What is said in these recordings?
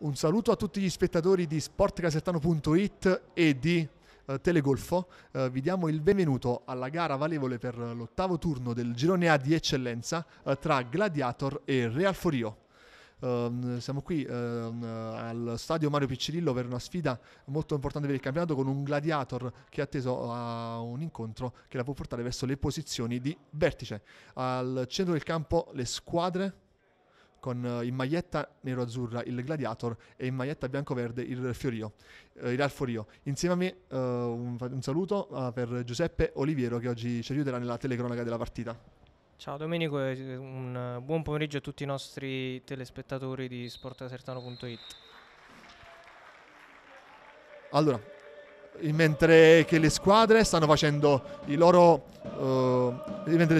Un saluto a tutti gli spettatori di sportcasertano.it e di Telegolfo. Vi diamo il benvenuto alla gara valevole per l'ottavo turno del girone A di eccellenza tra Gladiator e Real Forio. Siamo qui al stadio Mario Piccirillo per una sfida molto importante per il campionato, con un Gladiator che è atteso a un incontro che la può portare verso le posizioni di vertice. Al centro del campo le squadre, con in maglietta nero-azzurra il Gladiator e in maglietta bianco-verde il Real Forio. Insieme a me un saluto per Giuseppe Oliviero, che oggi ci aiuterà nella telecronaca della partita. Ciao Domenico e un buon pomeriggio a tutti i nostri telespettatori di sportcasertano.it. Allora, mentre le squadre stanno facendo i loro le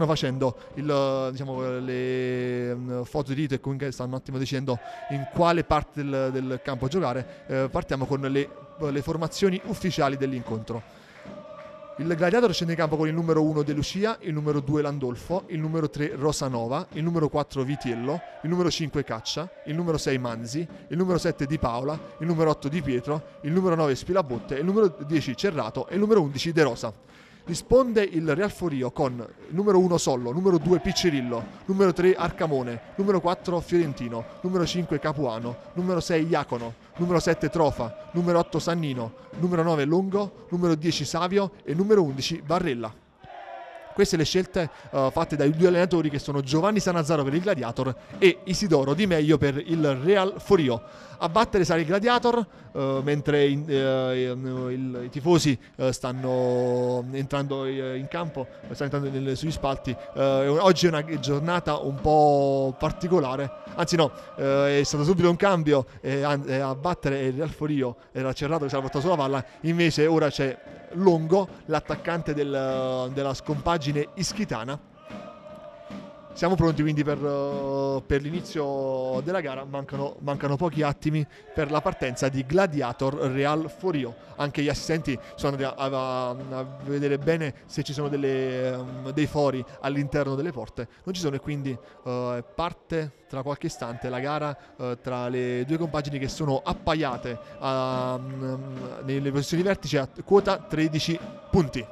foto di rito e comunque stanno un attimo decidendo in quale parte del campo giocare, partiamo con le formazioni ufficiali dell'incontro. Il Gladiator scende in campo con il numero 1 De Lucia, il numero 2 Landolfo, il numero 3 Rosanova, il numero 4 Vitiello, il numero 5 Caccia, il numero 6 Manzi, il numero 7 Di Paola, il numero 8 Di Pietro, il numero 9 Spilabotte, il numero 10 Cerrato e il numero 11 De Rosa. Risponde il Real Forio con numero 1 Sollo, numero 2 Piccirillo, numero 3 Arcamone, numero 4 Fiorentino, numero 5 Capuano, numero 6 Iacono, numero 7 Trofa, numero 8 Sannino, numero 9 Longo, numero 10 Savio e numero 11 Barrella. Queste le scelte fatte dai due allenatori, che sono Giovanni Sanazzaro per il Gladiator e Isidoro Di Meglio per il Real Forio. A battere sarà il Gladiator, mentre i tifosi stanno entrando in campo, stanno entrando sugli spalti. Oggi è una giornata un po' particolare, anzi no, è stato subito un cambio, a battere il Real Forio era Cerrato che si era portato sulla palla, invece ora c'è Longo, l'attaccante della scompagine ischitana. Siamo pronti quindi per l'inizio della gara. Mancano pochi attimi per la partenza di Gladiator Real Forio. Anche gli assistenti sono andati a vedere bene se ci sono dei fori all'interno delle porte. Non ci sono, e quindi parte tra qualche istante la gara tra le due compagini che sono appaiate nelle posizioni vertici a quota 13 punti.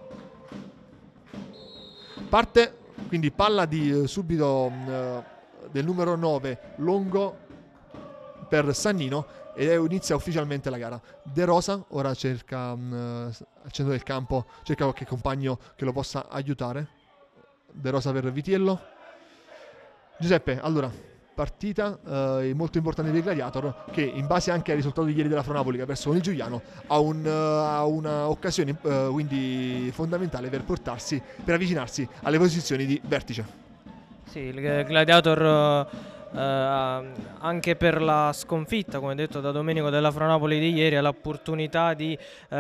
Parte quindi palla subito del numero 9 Longo per Sannino, e inizia ufficialmente la gara. De Rosa ora cerca al centro del campo, cerca qualche compagno che lo possa aiutare. De Rosa per Vitiello. Giuseppe, allora, partita molto importante per il Gladiator, che in base anche al risultato di ieri della Fronapoli, che ha perso con il Giuliano, ha una occasione quindi fondamentale per avvicinarsi alle posizioni di vertice. Sì, il Gladiator anche per la sconfitta, come detto da Domenico, della Fronapoli di ieri, ha l'opportunità di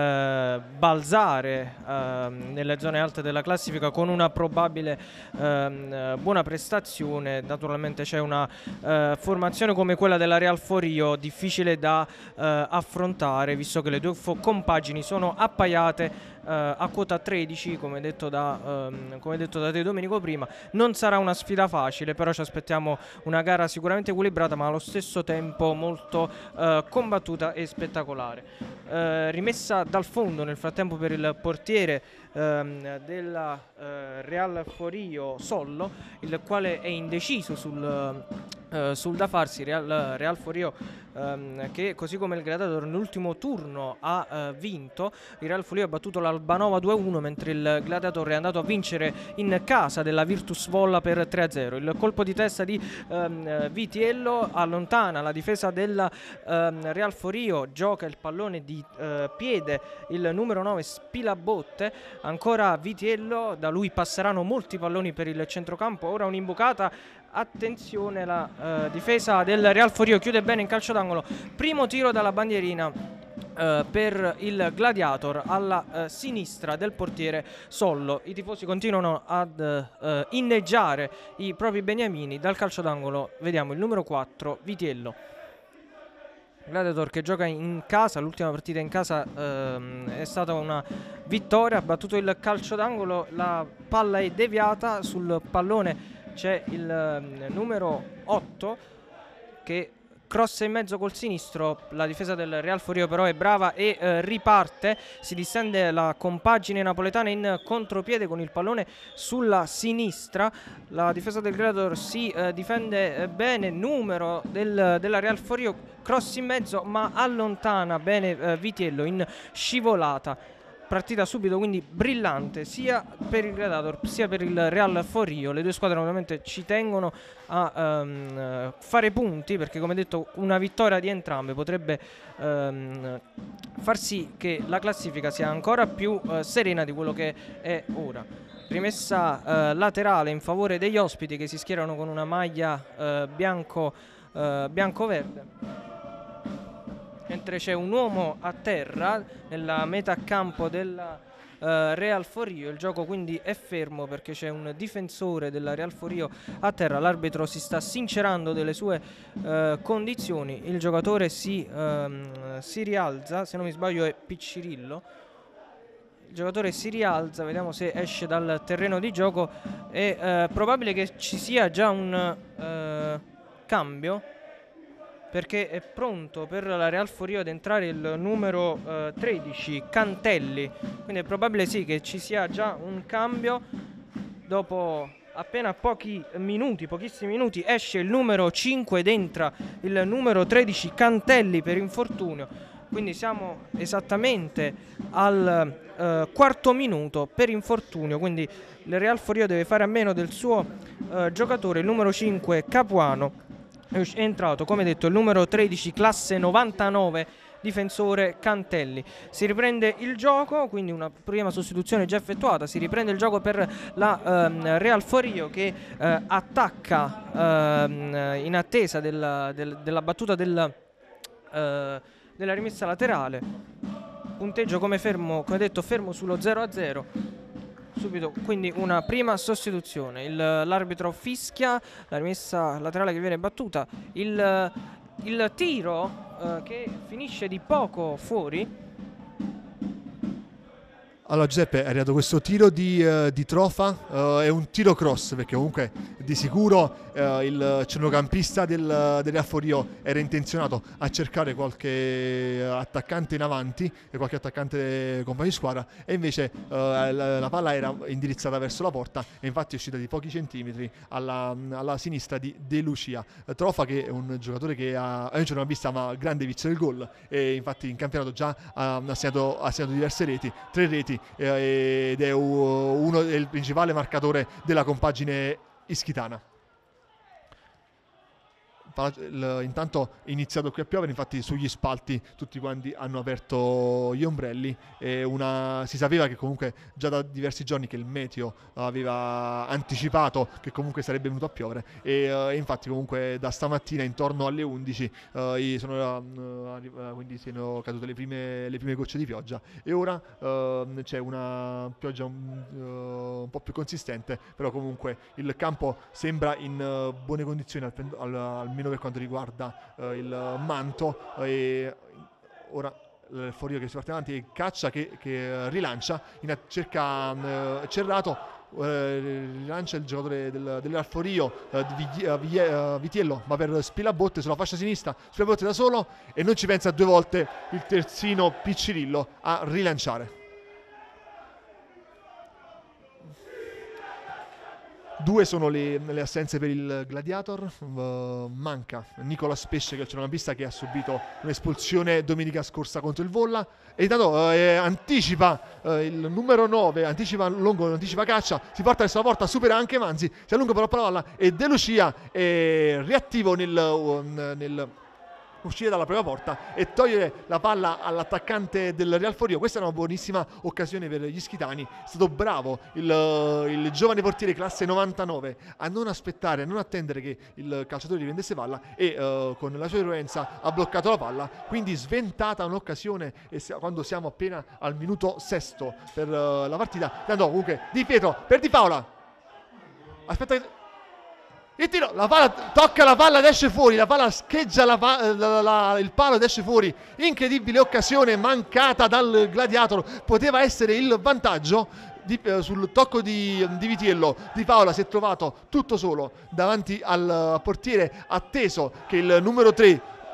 balzare nelle zone alte della classifica con una probabile buona prestazione. Naturalmente c'è una formazione come quella della Real Forio difficile da affrontare, visto che le due compagini sono appaiate a quota 13, come detto da te Domenico prima. Non sarà una sfida facile, però ci aspettiamo una gara sicuramente equilibrata, ma allo stesso tempo molto combattuta e spettacolare. Rimessa dal fondo nel frattempo per il portiere della Real Forio Sollo, il quale è indeciso sul da farsi. Real Forio che, così come il Gladiator nell'ultimo turno, ha vinto. Il Real Forio ha battuto l'Albanova 2-1, mentre il Gladiator è andato a vincere in casa della Virtus Volla per 3-0. Il colpo di testa di Vitiello allontana la difesa della Real Forio, gioca il pallone di piede il numero 9 Spilabotte. Ancora Vitiello, da lui passeranno molti palloni per il centrocampo. Ora un'imbucata, attenzione, la difesa del Real Forio chiude bene in calcio d'angolo. Primo tiro dalla bandierina per il Gladiator alla sinistra del portiere Sollo. I tifosi continuano ad inneggiare i propri beniamini. Dal calcio d'angolo vediamo il numero 4 Vitiello. Gladiator che gioca in casa, l'ultima partita in casa è stata una vittoria, ha battuto il calcio d'angolo, la palla è deviata, sul pallone c'è il numero 8 che cross in mezzo col sinistro, la difesa del Real Forio però è brava e riparte, si distende la compagine napoletana in contropiede con il pallone sulla sinistra, la difesa del Gladiator si difende bene, numero della Real Forio, cross in mezzo ma allontana bene Vitiello in scivolata. Partita subito quindi brillante sia per il Gladiator sia per il Real Forio. Le due squadre ovviamente ci tengono a fare punti, perché come detto una vittoria di entrambe potrebbe far sì che la classifica sia ancora più serena di quello che è ora. Rimessa laterale in favore degli ospiti, che si schierano con una maglia bianco-verde. Mentre c'è un uomo a terra nella metà campo del Real Forio, il gioco quindi è fermo perché c'è un difensore della Real Forio a terra, l'arbitro si sta sincerando delle sue condizioni, il giocatore si rialza, se non mi sbaglio è Piccirillo, il giocatore si rialza, vediamo se esce dal terreno di gioco, è probabile che ci sia già un cambio, perché è pronto per la Real Forio ad entrare il numero 13, Cantelli. Quindi è probabile sì che ci sia già un cambio. Dopo appena pochissimi minuti, esce il numero 5 ed entra il numero 13, Cantelli, per infortunio. Quindi siamo esattamente al quarto minuto per infortunio. Quindi il Real Forio deve fare a meno del suo giocatore, il numero 5, Capuano. È entrato, come detto, il numero 13, classe 99, difensore Cantelli. Si riprende il gioco, quindi una prima sostituzione già effettuata. Si riprende il gioco per la Real Forio, che attacca in attesa della battuta della rimessa laterale. Punteggio come detto fermo sullo 0-0. Subito quindi una prima sostituzione, l'arbitro fischia la rimessa laterale che viene battuta, il tiro che finisce di poco fuori. Allora Giuseppe, è arrivato questo tiro di Trofa, è un tiro cross, perché comunque di sicuro il centrocampista del Real Forio era intenzionato a cercare qualche attaccante in avanti e qualche attaccante compagno di squadra, e invece la palla era indirizzata verso la porta e infatti è uscita di pochi centimetri alla sinistra di De Lucia. Trofa, che è un giocatore che è un centrocampista ma grande vizio del gol, e infatti in campionato già ha segnato diverse reti, 3 reti, ed è il principale marcatore della compagine ischitana. Intanto è iniziato qui a piovere, infatti sugli spalti tutti quanti hanno aperto gli ombrelli, e si sapeva che comunque già da diversi giorni che il meteo aveva anticipato che comunque sarebbe venuto a piovere, e infatti comunque da stamattina intorno alle 11 quindi sono cadute le prime gocce di pioggia, e ora c'è una pioggia un po' più consistente, però comunque il campo sembra in buone condizioni almeno per quanto riguarda il manto, e ora il Forio che si parte avanti, Caccia che rilancia, cerca Cerrato, rilancia il giocatore del Real Forio, Vitiello, ma per Spilabotte sulla fascia sinistra, Spilabotte da solo, e non ci pensa 2 volte il terzino Piccirillo a rilanciare. 2 sono le assenze per il Gladiator. Manca Nicolas Pesce, che è il centrocampista che ha subito un'espulsione domenica scorsa contro il Volla, e intanto anticipa il numero 9, anticipa Caccia, si porta verso la porta, supera anche Manzi, si allunga però la palla, e De Lucia è reattivo nel uscire dalla propria porta e togliere la palla all'attaccante del Real Forio. Questa è una buonissima occasione per gli ischitani. È stato bravo il giovane portiere classe 99 a non aspettare, a non attendere che il calciatore riprendesse palla, e con la sua influenza ha bloccato la palla, quindi sventata un'occasione, quando siamo appena al minuto 6 per la partita. No, comunque Di Pietro per Di Paola, aspetta che il tiro, la palla tocca la palla ed esce fuori, la palla scheggia il palo ed esce fuori. Incredibile occasione mancata dal Gladiator, poteva essere il vantaggio sul tocco di Vitiello. Di Paola si è trovato tutto solo davanti al portiere, atteso che il numero 3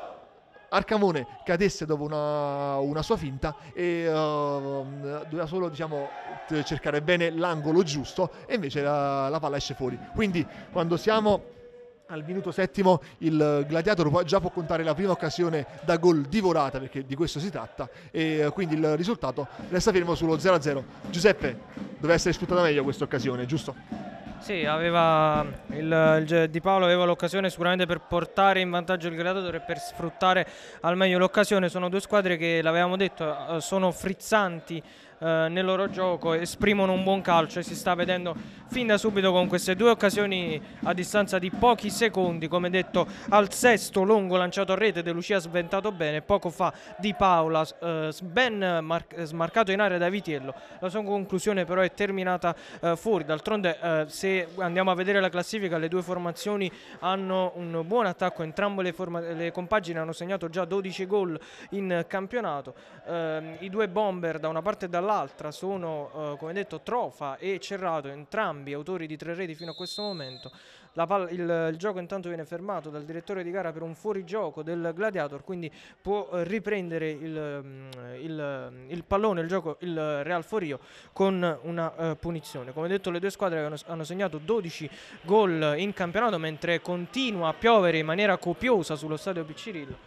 Arcamone cadesse dopo una sua finta e doveva solo, diciamo, cercare bene l'angolo giusto, e invece la palla esce fuori. Quindi quando siamo al minuto 7 il Gladiator già può contare la prima occasione da gol divorata, perché di questo si tratta, e quindi il risultato resta fermo sullo 0-0. Giuseppe, doveva essere sfruttata meglio questa occasione, giusto? Sì, aveva Di Paolo aveva l'occasione sicuramente per portare in vantaggio il Gladiator e per sfruttare al meglio l'occasione. Sono due squadre che, l'avevamo detto, sono frizzanti nel loro gioco, esprimono un buon calcio, e si sta vedendo fin da subito con queste due occasioni a distanza di pochi secondi. Come detto, al sesto lungo lanciato a rete, De Lucia ha sventato bene, poco fa Di Paola ben smarcato in area da Vitiello. La sua conclusione però è terminata fuori. D'altronde se andiamo a vedere la classifica, le due formazioni hanno un buon attacco, entrambe le compagini hanno segnato già 12 gol in campionato. I due bomber da una parte e dall'altra sono come detto Trofa e Cerrato, entrambi autori di 3 reti fino a questo momento. Il gioco intanto viene fermato dal direttore di gara per un fuorigioco del Gladiator, quindi può riprendere il pallone, il gioco, il Real Forio con una punizione. Come detto, le due squadre hanno segnato 12 gol in campionato, mentre continua a piovere in maniera copiosa sullo stadio Piccirillo.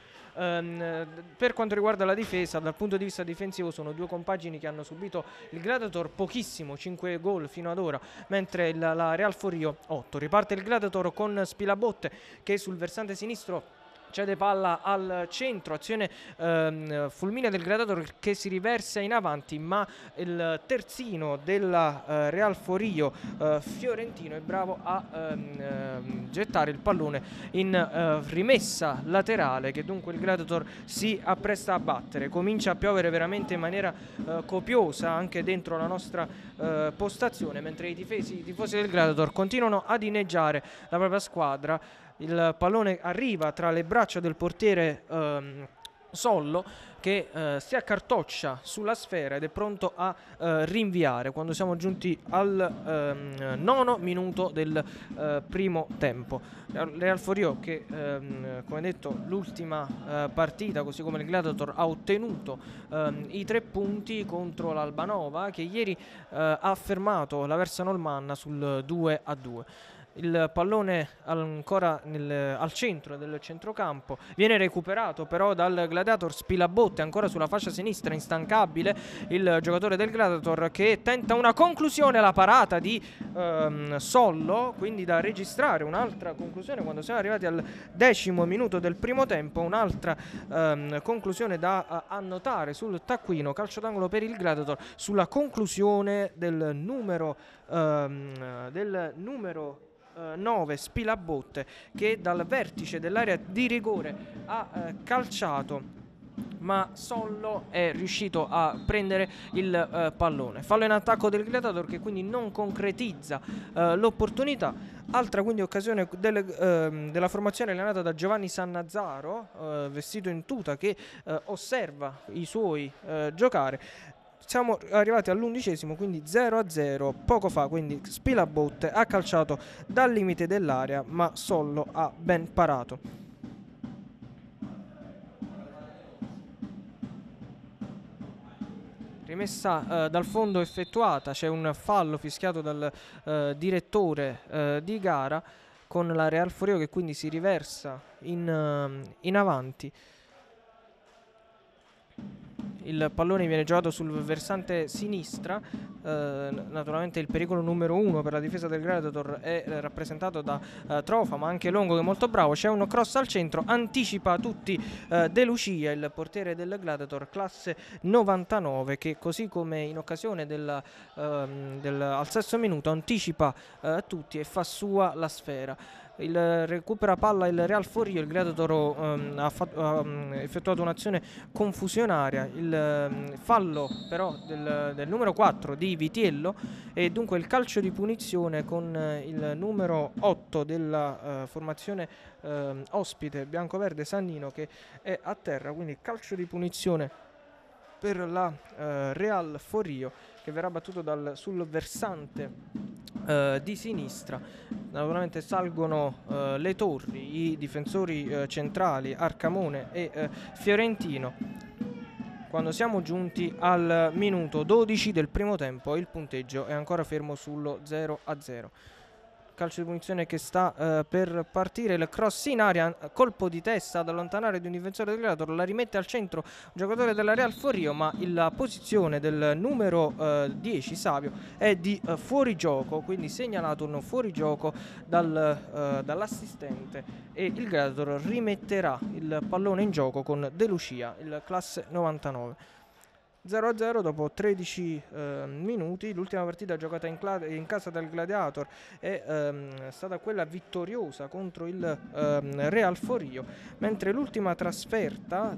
Per quanto riguarda la difesa, dal punto di vista difensivo sono due compagini che hanno subito il Gladiator pochissimo, 5 gol fino ad ora, mentre la Real Forio 8. Riparte il Gladiator con Spilabotte che sul versante sinistro cede palla al centro, azione fulminea del Gladiator che si riversa in avanti, ma il terzino della Real Forio, Fiorentino, è bravo a gettare il pallone in rimessa laterale, che dunque il Gladiator si appresta a battere. Comincia a piovere veramente in maniera copiosa anche dentro la nostra postazione, mentre i tifosi del Gladiator continuano ad inneggiare la propria squadra. Il pallone arriva tra le braccia del portiere Sollo, che si accartoccia sulla sfera ed è pronto a rinviare quando siamo giunti al 9° minuto del primo tempo. Real Forio che come detto l'ultima partita, così come il Gladiator, ha ottenuto i 3 punti contro l'Albanova, che ieri ha fermato la Versa Normanna sul 2-2. Il pallone ancora al centro del centrocampo viene recuperato però dal Gladiator. Spilabotte ancora sulla fascia sinistra, instancabile il giocatore del Gladiator, che tenta una conclusione alla parata di Sollo, quindi da registrare un'altra conclusione quando siamo arrivati al 10° minuto del primo tempo. Un'altra conclusione da annotare sul taccuino. Calcio d'angolo per il Gladiator sulla conclusione del numero 9 Spilabotte, che dal vertice dell'area di rigore ha calciato, ma Sollo è riuscito a prendere il pallone. Fallo in attacco del Gladiator, che quindi non concretizza l'opportunità. Altra quindi occasione della formazione allenata da Giovanni Sannazzaro, vestito in tuta, che osserva i suoi giocare. Siamo arrivati all'11°, quindi 0-0. Poco fa quindi Spilabotte ha calciato dal limite dell'area, ma Sollo ha ben parato. Rimessa dal fondo effettuata, c'è un fallo fischiato dal direttore di gara, con la Real Forio che quindi si riversa in avanti. Il pallone viene giocato sul versante sinistra. Naturalmente il pericolo numero 1 per la difesa del Gladiator è rappresentato da Trofa, ma anche Longo, che è molto bravo. C'è un cross al centro, anticipa tutti De Lucia, il portiere del Gladiator, classe 99, che così come in occasione al 6° minuto anticipa tutti e fa sua la sfera. Recupera palla il Real Forio. Il Gladiator ha effettuato un'azione confusionaria. Il fallo però del numero 4 di Vitiello, e dunque il calcio di punizione con il numero 8 della formazione ospite biancoverde Sannino, che è a terra. Quindi calcio di punizione per la Real Forio, che verrà battuto sul versante di sinistra. Naturalmente salgono le torri, i difensori centrali Arcamone e Fiorentino. Quando siamo giunti al minuto 12 del primo tempo, il punteggio è ancora fermo sullo 0-0. Calcio di punizione che sta per partire, il cross in aria, colpo di testa ad allontanare di un difensore del Gladiator, la rimette al centro un giocatore della Real Forio, ma la posizione del numero 10 Savio è di fuorigioco, quindi segnalato un fuorigioco dall'assistente, e il Gladiator rimetterà il pallone in gioco con De Lucia, il classe 99. 0-0 dopo 13 minuti. L'ultima partita giocata in casa del Gladiator è stata quella vittoriosa contro il Real Forio, mentre l'ultima trasferta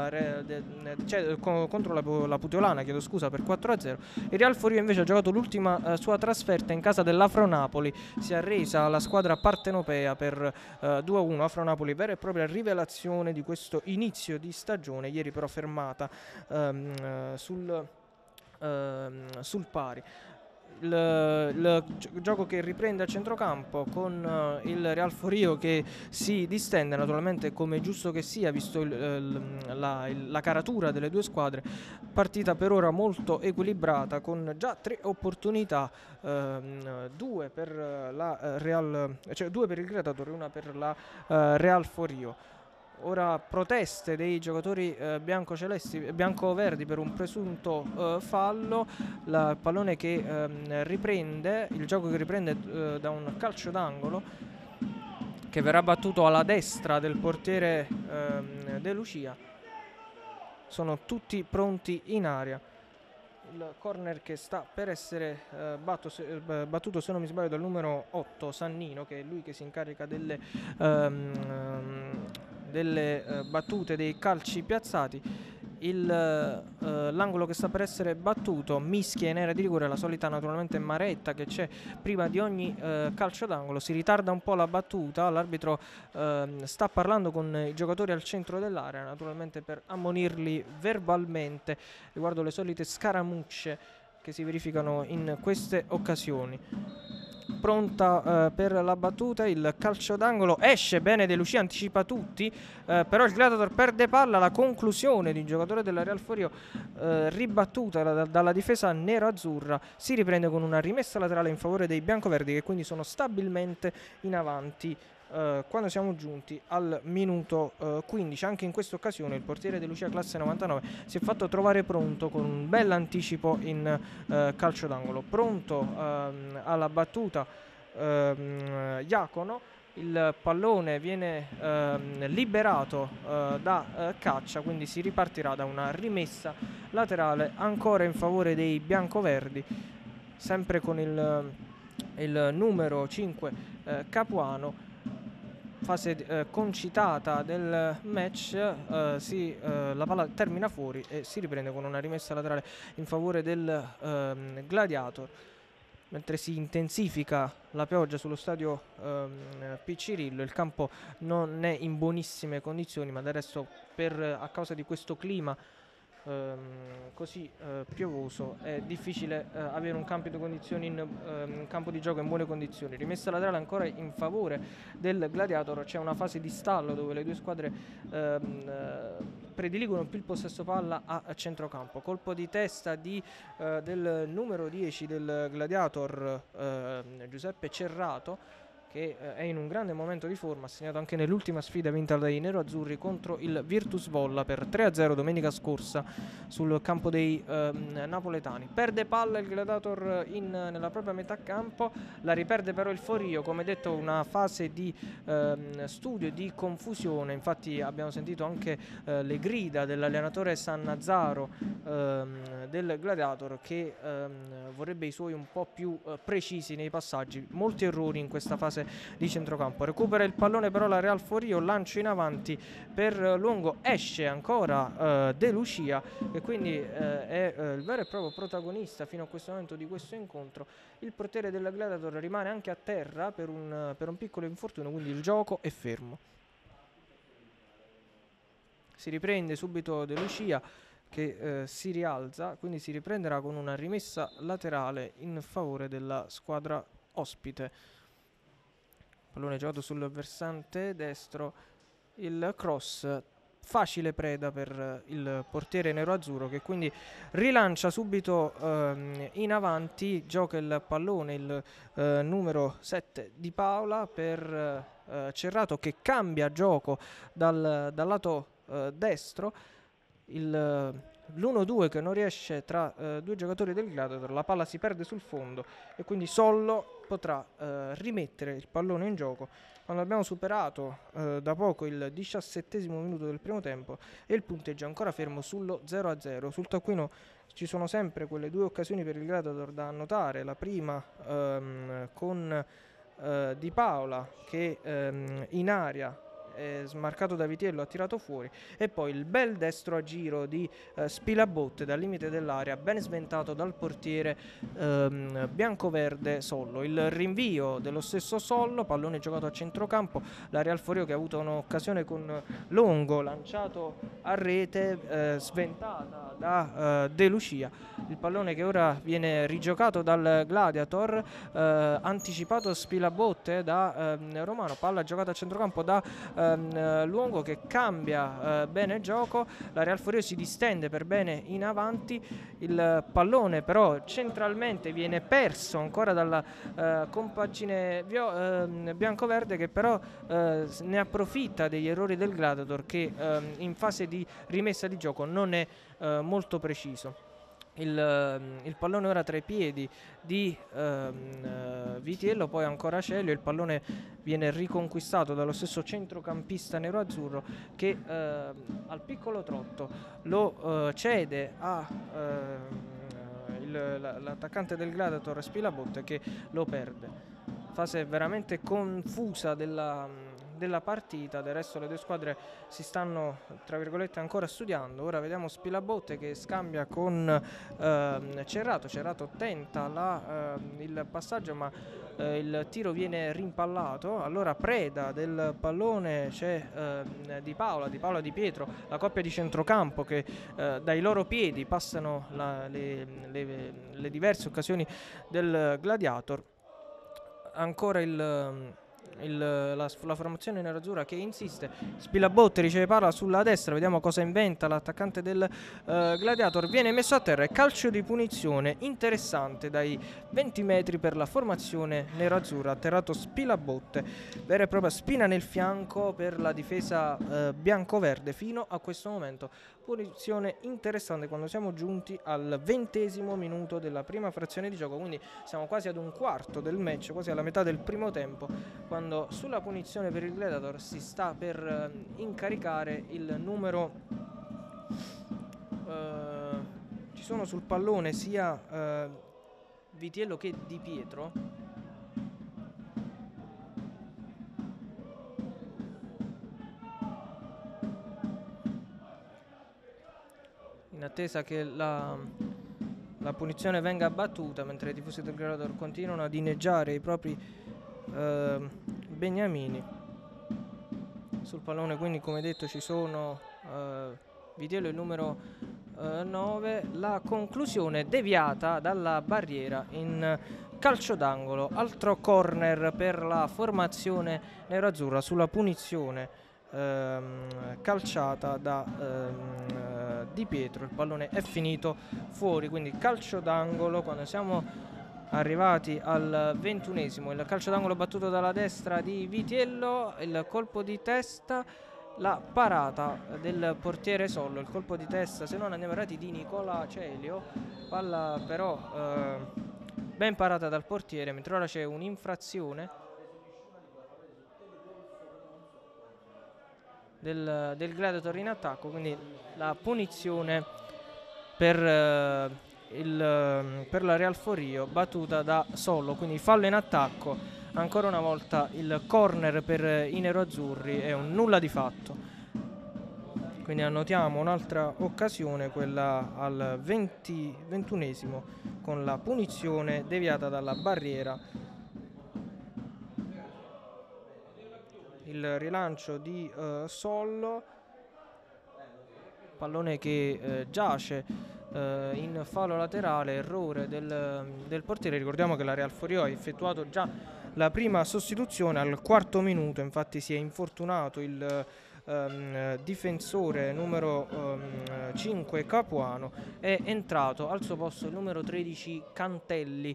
contro la Puteolana, chiedo scusa, per 4-0. Il Real Forio invece ha giocato l'ultima sua trasferta in casa dell'Afro-Napoli, si è arresa alla squadra partenopea per 2-1. Afro-Napoli, vera e propria rivelazione di questo inizio di stagione, ieri però fermata sul pari. Il gioco che riprende a centrocampo con il Real Forio che si distende, naturalmente come giusto che sia, visto la caratura delle due squadre. Partita per ora molto equilibrata, con già 3 opportunità, 2 per due per il Gladiator e una per la Real Forio. Ora proteste dei giocatori bianco-verdi per un presunto fallo. Il pallone che riprende, il gioco che riprende da un calcio d'angolo che verrà battuto alla destra del portiere De Lucia. Sono tutti pronti in aria. Il corner che sta per essere battuto, se non mi sbaglio, dal numero 8 Sannino, che è lui che si incarica delle battute, dei calci piazzati. L'angolo che sta per essere battuto mischia in area di rigore, la solita naturalmente maretta che c'è prima di ogni calcio d'angolo. Si ritarda un po' la battuta, l'arbitro sta parlando con i giocatori al centro dell'area, naturalmente per ammonirli verbalmente riguardo le solite scaramucce che si verificano in queste occasioni. Pronta per la battuta, il calcio d'angolo esce bene, De Lucia anticipa tutti, però il Gladiator perde palla. La conclusione di un giocatore della Real Forio ribattuta dalla difesa nero-azzurra. Si riprende con una rimessa laterale in favore dei biancoverdi, che quindi sono stabilmente in avanti quando siamo giunti al minuto 15. Anche in questa occasione il portiere De Lucia, classe 99, si è fatto trovare pronto con un bel anticipo in calcio d'angolo. Pronto alla battuta Iacono. Il pallone viene liberato da Caccia, quindi si ripartirà da una rimessa laterale ancora in favore dei biancoverdi, sempre con il numero 5 Capuano. Fase concitata del match, la palla termina fuori e si riprende con una rimessa laterale in favore del Gladiator, mentre si intensifica la pioggia sullo stadio Piccirillo. Il campo non è in buonissime condizioni, ma del resto a causa di questo clima così piovoso è difficile avere un campo di condizioni un campo di gioco in buone condizioni. Rimessa laterale ancora in favore del Gladiator. C'è una fase di stallo dove le due squadre prediligono più il possesso palla a centrocampo. Colpo di testa del numero 10 del Gladiator, Giuseppe Cerrato, che è in un grande momento di forma, ha segnato anche nell'ultima sfida vinta dai neroazzurri contro il Virtus Volla per 3-0 domenica scorsa sul campo dei napoletani. Perde palla il Gladiator nella propria metà campo, la riperde però il Forio. Come detto, una fase di studio e di confusione. Infatti abbiamo sentito anche le grida dell'allenatore Sannazzaro del Gladiator, che vorrebbe i suoi un po' più precisi nei passaggi. Molti errori in questa fase di centrocampo. Recupera il pallone però la Real Forio, lancio in avanti per Luongo, esce ancora De Lucia, e quindi è il vero e proprio protagonista fino a questo momento di questo incontro. Il portiere del Gladiator rimane anche a terra per un piccolo infortunio, quindi il gioco è fermo. Si riprende subito De Lucia, che si rialza, quindi si riprenderà con una rimessa laterale in favore della squadra ospite. Pallone giocato sul versante destro, il cross, facile preda per il portiere nero-azzurro, che quindi rilancia subito in avanti, gioca il pallone il numero 7 di Paola per Cerrato, che cambia gioco dal lato destro. L'1-2 che non riesce tra due giocatori del Gladiator, la palla si perde sul fondo e quindi Sollo potrà rimettere il pallone in gioco quando abbiamo superato da poco il 17° minuto del primo tempo e il punteggio è ancora fermo sullo 0-0. Sul taccuino ci sono sempre quelle due occasioni per il Gladiator da annotare, la prima con Di Paola che in aria smarcato da Vitiello ha tirato fuori, e poi il bel destro a giro di Spilabotte dal limite dell'area, ben sventato dal portiere biancoverde Sollo. Il rinvio dello stesso Sollo, pallone giocato a centrocampo, la Real Forio che ha avuto un'occasione con Longo lanciato a rete, sventata da De Lucia. Il pallone che ora viene rigiocato dal Gladiator, anticipato Spilabotte da Romano, palla giocata a centrocampo da Luongo che cambia bene il gioco, la Real Forio si distende per bene in avanti, il pallone però centralmente viene perso ancora dalla compagine biancoverde, che però ne approfitta degli errori del Gladiator, che in fase di rimessa di gioco non è molto preciso. Il pallone ora tra i piedi di Vitiello, poi ancora Celio, il pallone viene riconquistato dallo stesso centrocampista nero-azzurro che al piccolo trotto lo cede a l'attaccante del Gladiator Spilabotte, che lo perde. Fase veramente confusa della partita. Del resto le due squadre si stanno tra virgolette ancora studiando. Ora vediamo Spilabotte che scambia con Cerrato tenta il passaggio, ma il tiro viene rimpallato. Allora preda del pallone c'è Di Paola Di Pietro, la coppia di centrocampo che dai loro piedi passano le diverse occasioni del Gladiator. Ancora la formazione nerazzurra che insiste, Spilabotte riceve palla sulla destra, vediamo cosa inventa l'attaccante del Gladiator, viene messo a terra e calcio di punizione interessante dai 20 metri per la formazione nerazzurra. Atterrato Spilabotte, vera e propria spina nel fianco per la difesa biancoverde fino a questo momento. Punizione interessante quando siamo giunti al 20° minuto della prima frazione di gioco, quindi siamo quasi ad un quarto del match, quasi alla metà del primo tempo, quando sulla punizione per il Gladiator si sta per incaricare il numero ci sono sul pallone sia Vitiello che Di Pietro. In attesa che la punizione venga battuta, mentre i tifosi del Gladiator continuano ad inneggiare i propri beniamini. Sul pallone quindi, come detto, ci sono Vitiello il numero 9. La conclusione deviata dalla barriera in calcio d'angolo. Altro corner per la formazione nerazzurra sulla punizione calciata da Di Pietro. Il pallone è finito fuori, quindi calcio d'angolo quando siamo arrivati al 21°. Il calcio d'angolo battuto dalla destra di Vitiello, il colpo di testa, la parata del portiere Sollo, il colpo di testa, se non andiamo errati, di Nicola Celio, palla però ben parata dal portiere, mentre ora c'è un'infrazione del Gladiator in attacco, quindi la punizione per la Real Forio battuta da Sollo, quindi fallo in attacco. Ancora una volta il corner per i neroazzurri è un nulla di fatto, quindi annotiamo un'altra occasione, quella al 21° con la punizione deviata dalla barriera. Il rilancio di Sollo, pallone che giace in fallo laterale, errore del portiere. Ricordiamo che la Real Forio ha effettuato già la prima sostituzione al quarto minuto, infatti si è infortunato il difensore numero 5 Capuano, è entrato al suo posto il numero 13 Cantelli.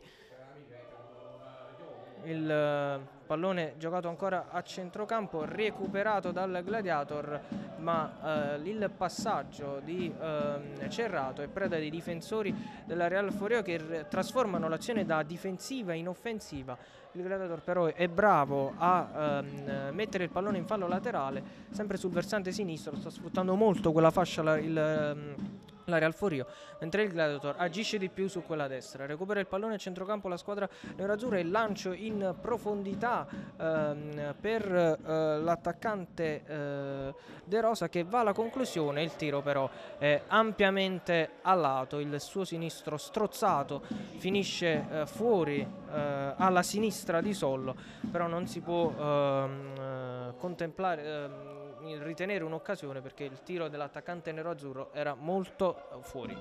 Il pallone giocato ancora a centrocampo, recuperato dal Gladiator, ma il passaggio di Cerrato è preda dei difensori della Real Forio che trasformano l'azione da difensiva in offensiva. Il Gladiator però è bravo a mettere il pallone in fallo laterale, sempre sul versante sinistro, sta sfruttando molto quella fascia la Real Forio, mentre il Gladiator agisce di più su quella destra. Recupera il pallone a centrocampo la squadra nerazzurra, il lancio in profondità per l'attaccante De Rosa, che va alla conclusione. Il tiro però è ampiamente a lato, il suo sinistro strozzato finisce fuori alla sinistra di Sollo, però non si può contemplare ritenere un'occasione, perché il tiro dell'attaccante nero-azzurro era molto fuori.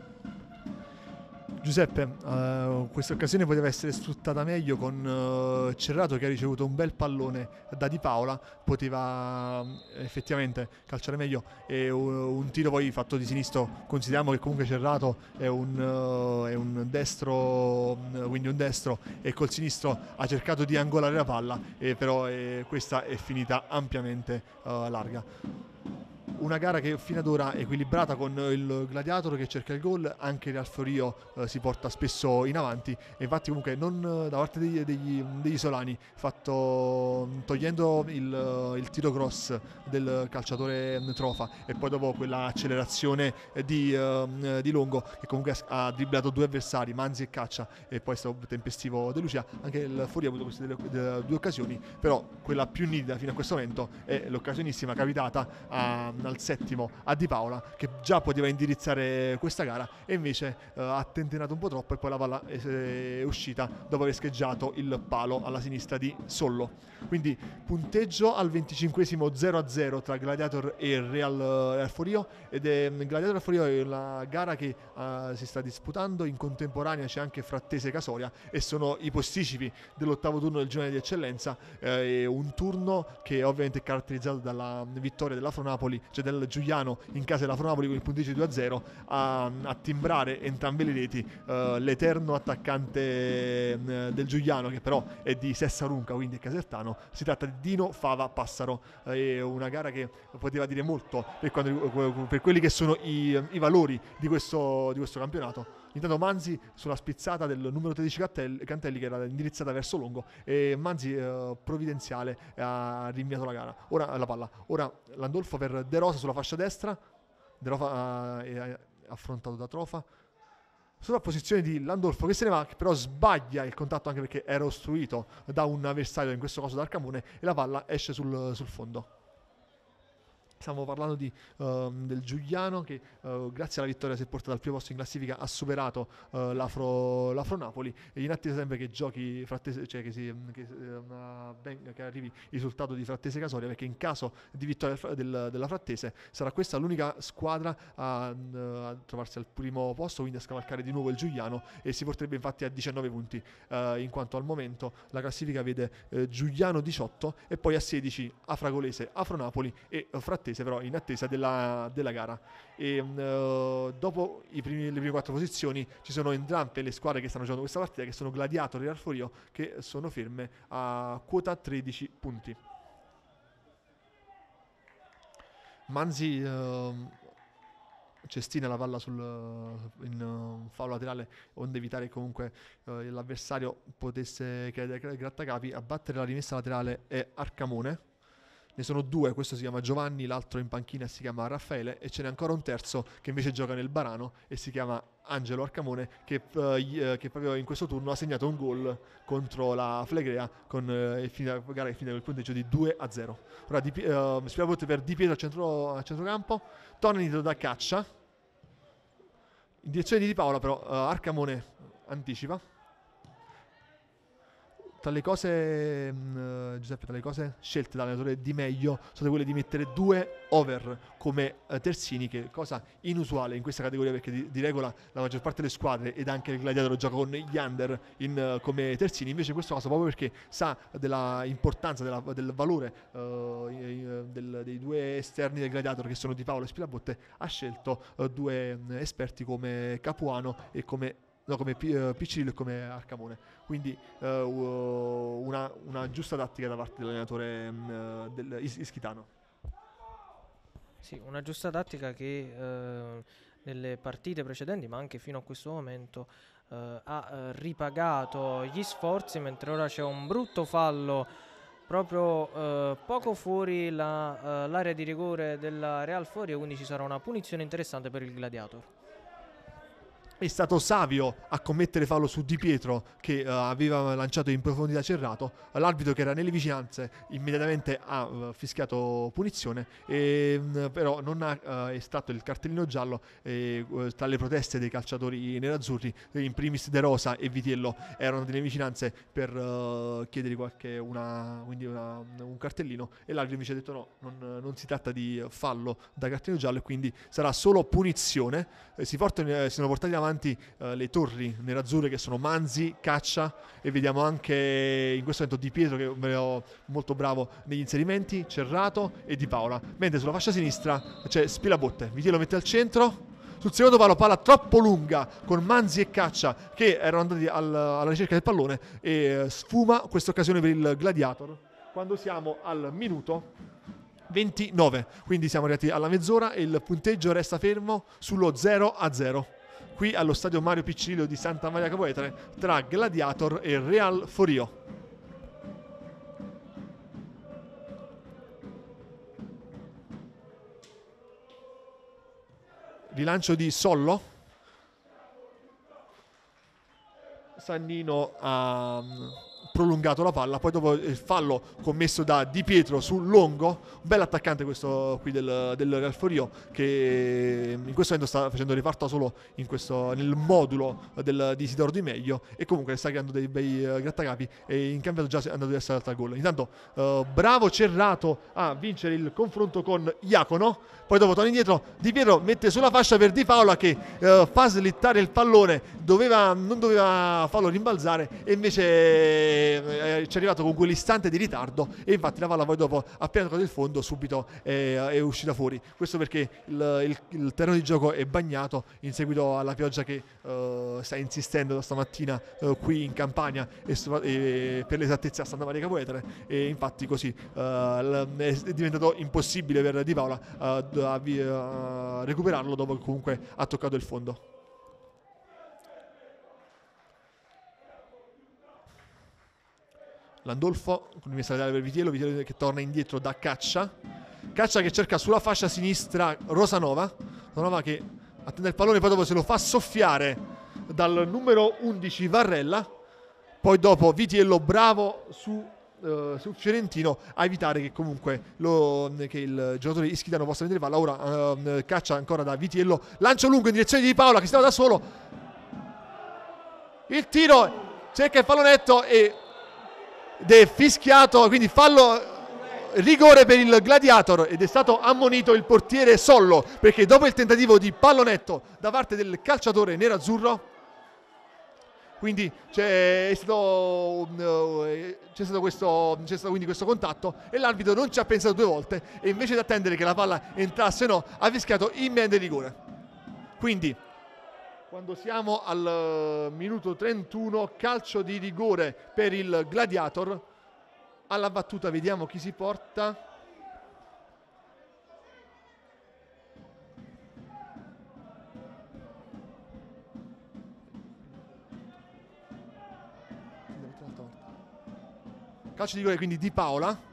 Giuseppe, questa occasione poteva essere sfruttata meglio con Cerrato che ha ricevuto un bel pallone da Di Paola, poteva effettivamente calciare meglio, e un tiro poi fatto di sinistro. Consideriamo che comunque Cerrato è un destro, quindi un destro, e col sinistro ha cercato di angolare la palla, però questa è finita ampiamente larga. Una gara che fino ad ora è equilibrata, con il Gladiator che cerca il gol, anche il Real Forio si porta spesso in avanti, e infatti comunque non da parte degli isolani, togliendo il tiro cross del calciatore Trofa e poi dopo quella accelerazione di Longo, che comunque ha dribblato due avversari, Manzi e Caccia, e poi è stato tempestivo De Lucia. Anche il Forio ha avuto queste due occasioni, però quella più nitida fino a questo momento è l'occasionissima capitata al settimo a Di Paola, che già poteva indirizzare questa gara, e invece ha tentato un po' troppo, e poi la palla è uscita dopo aver scheggiato il palo alla sinistra di Sollo. Quindi punteggio al 25esimo 0-0 tra Gladiator e Real Forio, ed è Gladiator Forio è la gara che si sta disputando. In contemporanea c'è anche Frattese Casoria, e sono i posticipi dell'ottavo turno del girone di eccellenza, un turno che ovviamente è caratterizzato dalla vittoria della Fronapoli, cioè del Giuliano in casa della Fronapoli, con il punteggio di 2-0 a timbrare entrambe le reti l'eterno attaccante del Giuliano, che però è di Sessarunca, quindi è casertano. Si tratta di Dino Fava Passaro. È una gara che poteva dire molto per quelli che sono i valori di questo campionato. Intanto Manzi sulla spizzata del numero 13 Cantelli, che era indirizzata verso Longo, e Manzi provvidenziale ha rinviato la palla. Ora Landolfo per De Rosa sulla fascia destra. De Rosa è affrontato da Trofa. Sulla posizione di Landolfo, che se ne va, che però sbaglia il contatto, anche perché era ostruito da un avversario, in questo caso dal Arcamone, e la palla esce sul fondo. Stiamo parlando del Giuliano, che grazie alla vittoria si è portato al primo posto in classifica, ha superato la Fronapoli, e in attesa sempre che giochi Frattese, cioè che arrivi il risultato di Frattese Casoria, perché in caso di vittoria della Frattese sarà questa l'unica squadra a trovarsi al primo posto, quindi a scavalcare di nuovo il Giuliano, e si porterebbe infatti a 19 punti, in quanto al momento la classifica vede Giuliano 18 e poi a 16 Afragolese, Afronapoli e Frattese, però in attesa della gara. E dopo le prime 4 posizioni ci sono entrambe le squadre che stanno giocando questa partita, che sono Gladiator e Real Forio, che sono ferme a quota 13 punti. Manzi cestina la palla in fallo laterale, onde evitare che comunque l'avversario potesse creare grattacapi. A battere la rimessa laterale è Arcamone. Ne sono due, questo si chiama Giovanni, l'altro in panchina si chiama Raffaele, e ce n'è ancora un terzo che invece gioca nel Barano e si chiama Angelo Arcamone, che proprio in questo turno ha segnato un gol contro la Flegrea, con gara che finita con il punteggio di 2-0. Ora spiego per Di Pietro a centrocampo, torna indietro da Caccia, in direzione di Di Paola, però Arcamone anticipa. Tra le cose, Giuseppe, tra le cose scelte dall'allenatore Di Meglio sono state quelle di mettere 2 over come terzini, che è cosa inusuale in questa categoria, perché di regola la maggior parte delle squadre ed anche il Gladiator gioca con gli under come terzini. Invece in questo caso, proprio perché sa della importanza, del valore dei 2 esterni del Gladiator, che sono Di Paola e Spilabotte, ha scelto 2 esperti come Capuano e come Piccirillo e come Arcamone. Quindi una giusta tattica da parte dell'allenatore ischitano. Sì, una giusta tattica che nelle partite precedenti, ma anche fino a questo momento, ha ripagato gli sforzi, mentre ora c'è un brutto fallo proprio poco fuori l'area di rigore della Real Forio, quindi ci sarà una punizione interessante per il Gladiator. È stato Savio a commettere fallo su Di Pietro, che aveva lanciato in profondità Cerrato. L'arbitro, che era nelle vicinanze, immediatamente ha fischiato punizione, però non ha estratto il cartellino giallo. Tra le proteste dei calciatori nerazzurri, in primis De Rosa e Vitiello erano nelle vicinanze per chiedere un cartellino, e l'arbitro invece ha detto no, non si tratta di fallo da cartellino giallo, e quindi sarà solo punizione. Si sono portati avanti le torri nerazzurre, che sono Manzi, Caccia, e vediamo anche in questo momento Di Pietro, che è molto bravo negli inserimenti, Cerrato e Di Paola, mentre sulla fascia sinistra c'è Spilabotte. Vitiello mette al centro. Sul secondo palla troppo lunga con Manzi e Caccia, che erano andati alla ricerca del pallone, e sfuma questa occasione per il Gladiator quando siamo al minuto 29. Quindi siamo arrivati alla mezz'ora e il punteggio resta fermo sullo 0-0 qui allo stadio Mario Piccirillo di Santa Maria Capua Vetere, tra Gladiator e Real Forio. Rilancio di Sollo. Sannino ha prolungato la palla, poi dopo il fallo commesso da Di Pietro sul Longo, un bel attaccante questo qui del Real Forio, che in questo momento sta facendo riparto solo nel modulo di Isidoro Di Meglio, e comunque sta creando dei bei grattacapi, e in campionato già è andato di essere al gol. Intanto bravo Cerrato a vincere il confronto con Iacono, poi dopo torna indietro, Di Pietro mette sulla fascia per Di Paola, che fa slittare il pallone, non doveva farlo rimbalzare, e invece ci è arrivato con quell'istante di ritardo, e infatti la palla poi dopo, appena toccato il fondo, subito è uscita fuori. Questo perché il terreno di gioco è bagnato in seguito alla pioggia che sta insistendo da stamattina qui in Campania, e per l'esattezza a Santa Maria Capua Vetere, e infatti così è diventato impossibile per Di Paola recuperarlo dopo che comunque ha toccato il fondo. Landolfo con il messaggio per Vitiello che torna indietro da Caccia che cerca sulla fascia sinistra Rosanova che attende il pallone, poi dopo se lo fa soffiare dal numero 11 Varrella, poi dopo Vitiello bravo su Fiorentino a evitare che comunque che il giocatore ischitano possa vedere palla. Ora Caccia ancora da Vitiello, lancio lungo in direzione di Paola, che stava da solo, il tiro, cerca il pallonetto ed è fischiato, quindi rigore per il Gladiator, ed è stato ammonito il portiere Sollo, perché dopo il tentativo di pallonetto da parte del calciatore nerazzurro, quindi c'è stato quindi questo contatto, e l'arbitro non ci ha pensato 2 volte, e invece di attendere che la palla entrasse ha fischiato immediatamente rigore. Quindi quando siamo al minuto 31, calcio di rigore per il Gladiator. Alla battuta vediamo chi si porta. Calcio di rigore quindi di Paola.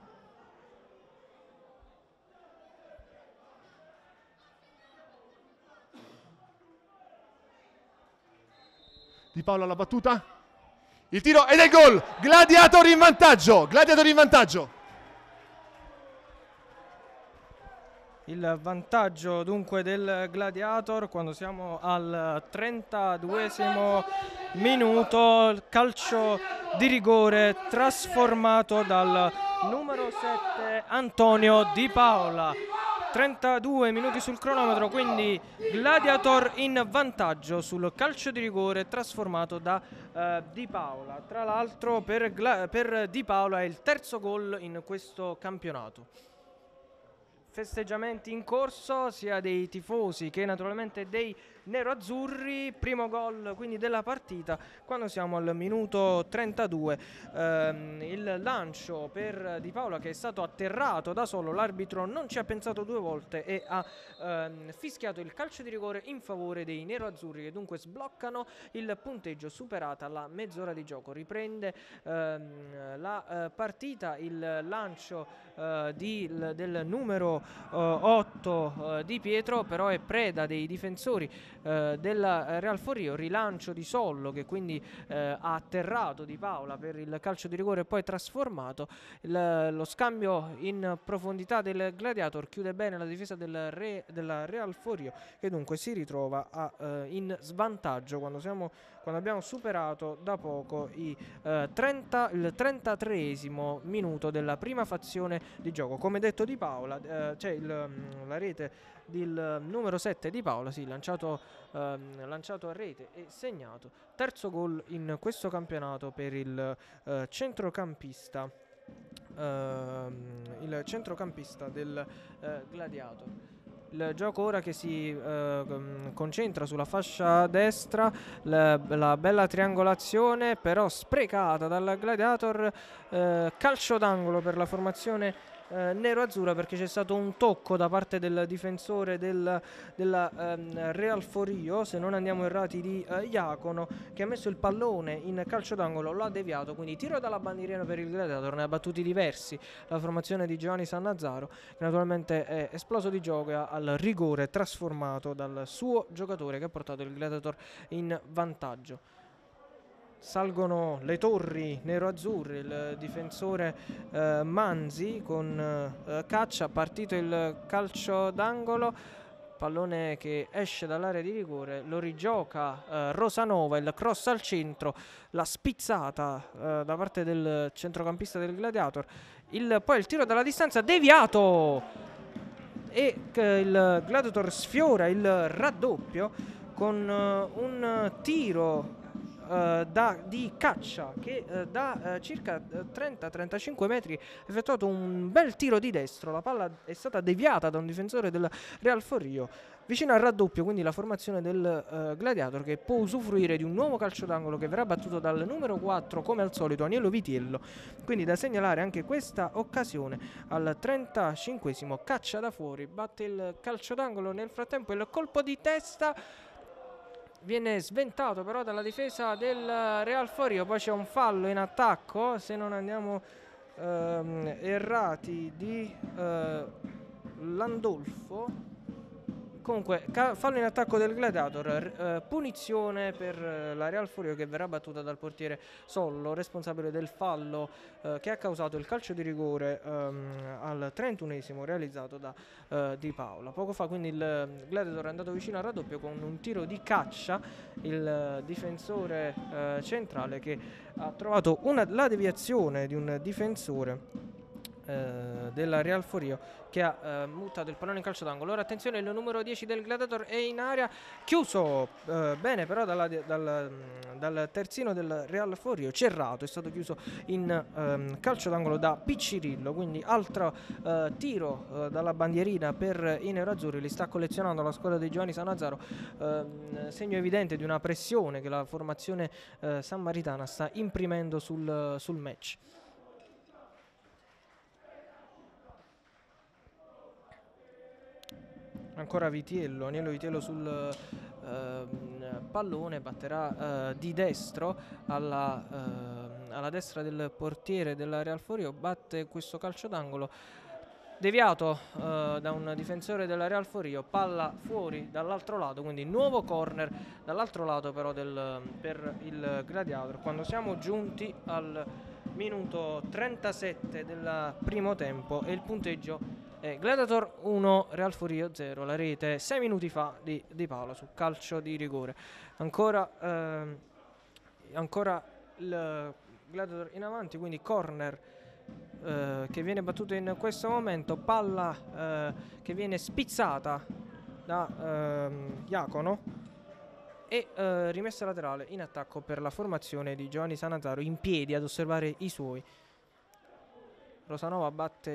Di Paola alla battuta, il tiro ed è il gol. Gladiator in vantaggio. Il Il vantaggio dunque del Gladiator quando siamo al 32esimo minuto, il calcio di rigore trasformato dal numero 7 Antonio Di Paola. 32 minuti sul cronometro, quindi Gladiator in vantaggio sul calcio di rigore trasformato da Di Paola. Tra l'altro per Di Paola è il terzo gol in questo campionato. Festeggiamenti in corso sia dei tifosi che naturalmente dei neroazzurri. Primo gol quindi della partita quando siamo al minuto 32. Il lancio per Di Paola che è stato atterrato da solo, l'arbitro non ci ha pensato due volte e ha fischiato il calcio di rigore in favore dei neroazzurri, che dunque sbloccano il punteggio superata la mezz'ora di gioco. Riprende la partita, il lancio del numero 8 Di Pietro, però è preda dei difensori della Real Forio. Rilancio di Sollo che quindi ha atterrato Di Paola per il calcio di rigore e poi trasformato. Lo scambio in profondità del Gladiator chiude bene la difesa della Real Forio, che dunque si ritrova in svantaggio quando abbiamo superato da poco il 33esimo minuto della prima fazione di gioco. Come detto Di Paola, c'è la rete del numero 7 Di Paola, sì, lanciato a rete e segnato. Terzo gol in questo campionato per il centrocampista del Gladiator. Il gioco ora che si concentra sulla fascia destra, la bella triangolazione però sprecata dal Gladiator, calcio d'angolo per la formazione nero-azzurra, perché c'è stato un tocco da parte del difensore della Real Forio, se non andiamo errati di Iacono, che ha messo il pallone in calcio d'angolo, lo ha deviato, quindi tiro dalla bandierina per il Gladiator. Ne ha battuti diversi la formazione di Giovanni Sannazzaro, che naturalmente è esploso di gioco al rigore trasformato dal suo giocatore, che ha portato il Gladiator in vantaggio. Salgono le torri nero-azzurre, il difensore Manzi con Caccia, partito il calcio d'angolo, pallone che esce dall'area di rigore, lo rigioca Rosanova, il cross al centro, la spizzata da parte del centrocampista del Gladiator, poi il tiro dalla distanza deviato e il Gladiator sfiora il raddoppio con un tiro di Caccia che da circa 30-35 metri ha effettuato un bel tiro di destro. La palla è stata deviata da un difensore del Real Forio vicino al raddoppio, quindi la formazione del Gladiator, che può usufruire di un nuovo calcio d'angolo che verrà battuto dal numero 4 come al solito Aniello Vitiello. Quindi da segnalare anche questa occasione. Al 35esimo Caccia da fuori batte il calcio d'angolo. Nel frattempo il colpo di testa viene sventato però dalla difesa del Real Forio. Poi c'è un fallo in attacco, se non andiamo errati, di Landolfo. Comunque fallo in attacco del Gladiator, punizione per la Real Forio, che verrà battuta dal portiere Sollo, responsabile del fallo che ha causato il calcio di rigore al 31esimo realizzato da Di Paola. Poco fa quindi il Gladiator è andato vicino al raddoppio con un tiro di Caccia, il difensore centrale, che ha trovato la deviazione di un difensore della Real Forio, che ha buttato il pallone in calcio d'angolo. Ora attenzione, il numero 10 del Gladiator è in area, chiuso bene però dal terzino del Real Forio, Cerrato, è stato chiuso in calcio d'angolo da Piccirillo. Quindi altro tiro dalla bandierina per i nerazzurri, li sta collezionando la squadra di Giovanni Sannazzaro, segno evidente di una pressione che la formazione sammaritana sta imprimendo sul match. Ancora Aniello Vitiello sul pallone, batterà di destro alla destra del portiere della Real Forio, batte questo calcio d'angolo deviato da un difensore della Real Forio, palla fuori dall'altro lato, quindi nuovo corner dall'altro lato però per il Gladiator, quando siamo giunti al minuto 37 del primo tempo e il punteggio Gladiator 1, Real Furio 0, la rete 6 minuti fa di Paolo su calcio di rigore. Ancora il Gladiator in avanti, quindi corner che viene battuto in questo momento, palla che viene spizzata da Iacono e rimessa laterale in attacco per la formazione di Giovanni Sannazaro, in piedi ad osservare i suoi. Rosanova batte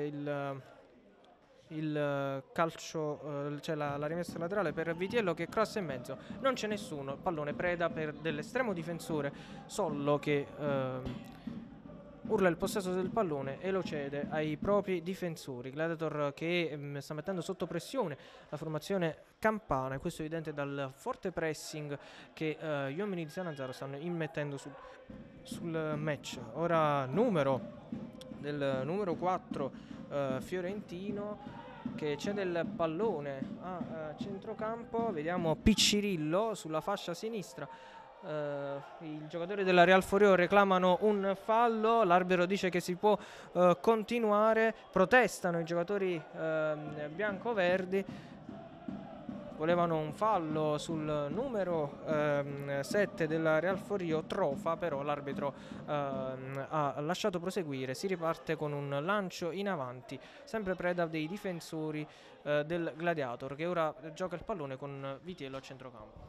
il calcio, cioè la rimessa laterale per Vitiello che cross in mezzo, non c'è nessuno, pallone preda per dell'estremo difensore Sollo che urla il possesso del pallone e lo cede ai propri difensori. Gladiator che sta mettendo sotto pressione la formazione campana, e questo è evidente dal forte pressing che gli uomini di Sannazaro stanno immettendo sul match. Ora del numero 4 fiorentino che cede il pallone a centrocampo. Vediamo Piccirillo sulla fascia sinistra. I giocatori della Real Forio reclamano un fallo, l'arbitro dice che si può continuare, protestano i giocatori biancoverdi, volevano un fallo sul numero 7 della Real Forio, Trofa, però l'arbitro ha lasciato proseguire. Si riparte con un lancio in avanti, sempre preda dei difensori del Gladiator, che ora gioca il pallone con Vitiello a centrocampo.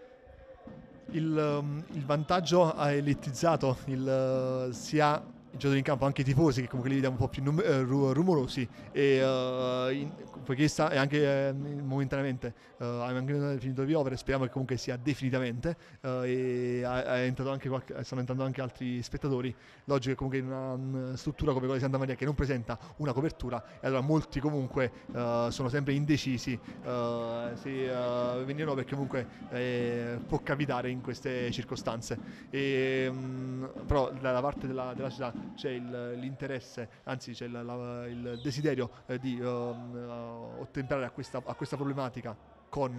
Il vantaggio ha elitizzato sia i giocatori in campo, anche i tifosi, che comunque li vediamo un po' più rumorosi, e poiché sta e anche momentaneamente anche finito di piovere, speriamo che comunque sia definitivamente, e stanno entrando anche altri spettatori. Logico che comunque in una struttura come quella di Santa Maria, che non presenta una copertura, e allora molti comunque sono sempre indecisi se venire o no, perché comunque può capitare in queste circostanze. Però dalla parte della città c'è l'interesse, anzi c'è il desiderio di ottemperare a questa problematica con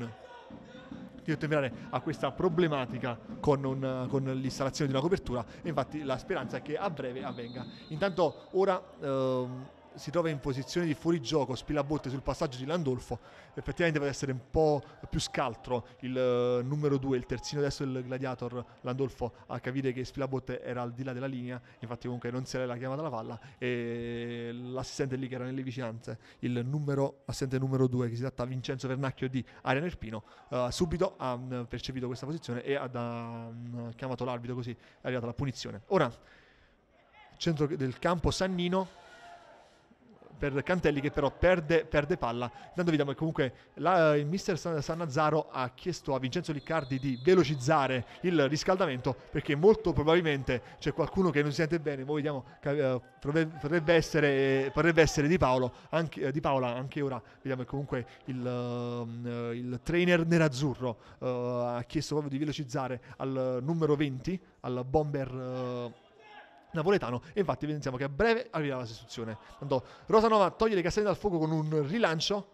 l'installazione di una copertura, e infatti la speranza è che a breve avvenga. Intanto ora si trova in posizione di fuorigioco Spilabotte sul passaggio di Landolfo. Effettivamente può essere un po' più scaltro il numero 2, il terzino destro del Gladiator, Landolfo, a capire che Spilabotte era al di là della linea. Infatti comunque non si era chiamata la palla, e l'assistente lì che era nelle vicinanze, assistente numero 2, che si tratta Vincenzo Vernacchio di Ariano Irpino, subito ha percepito questa posizione e ha chiamato l'arbitro, così è arrivata la punizione. Ora centro del campo Sannino per Cantelli, che però perde palla. Intanto vediamo che comunque il mister Sannazaro ha chiesto a Vincenzo Liccardi di velocizzare il riscaldamento, perché molto probabilmente c'è qualcuno che non si sente bene. Poi vediamo, potrebbe essere Di Paola. Anche ora vediamo che comunque il trainer nerazzurro ha chiesto proprio di velocizzare al numero 20, al bomber napoletano, e infatti pensiamo che a breve arriverà la sostituzione. Tanto Rosanova toglie le castagne dal fuoco con un rilancio,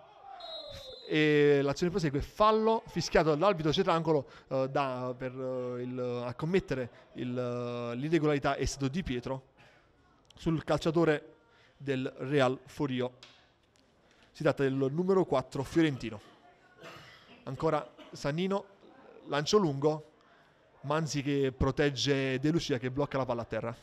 e l'azione prosegue. Fallo fischiato dall'arbitro Cetrangolo a commettere l'irregolarità è stato Di Pietro sul calciatore del Real Forio. Si tratta del numero 4 fiorentino. Ancora Sannino, lancio lungo, Manzi che protegge De Lucia, che blocca la palla a terra.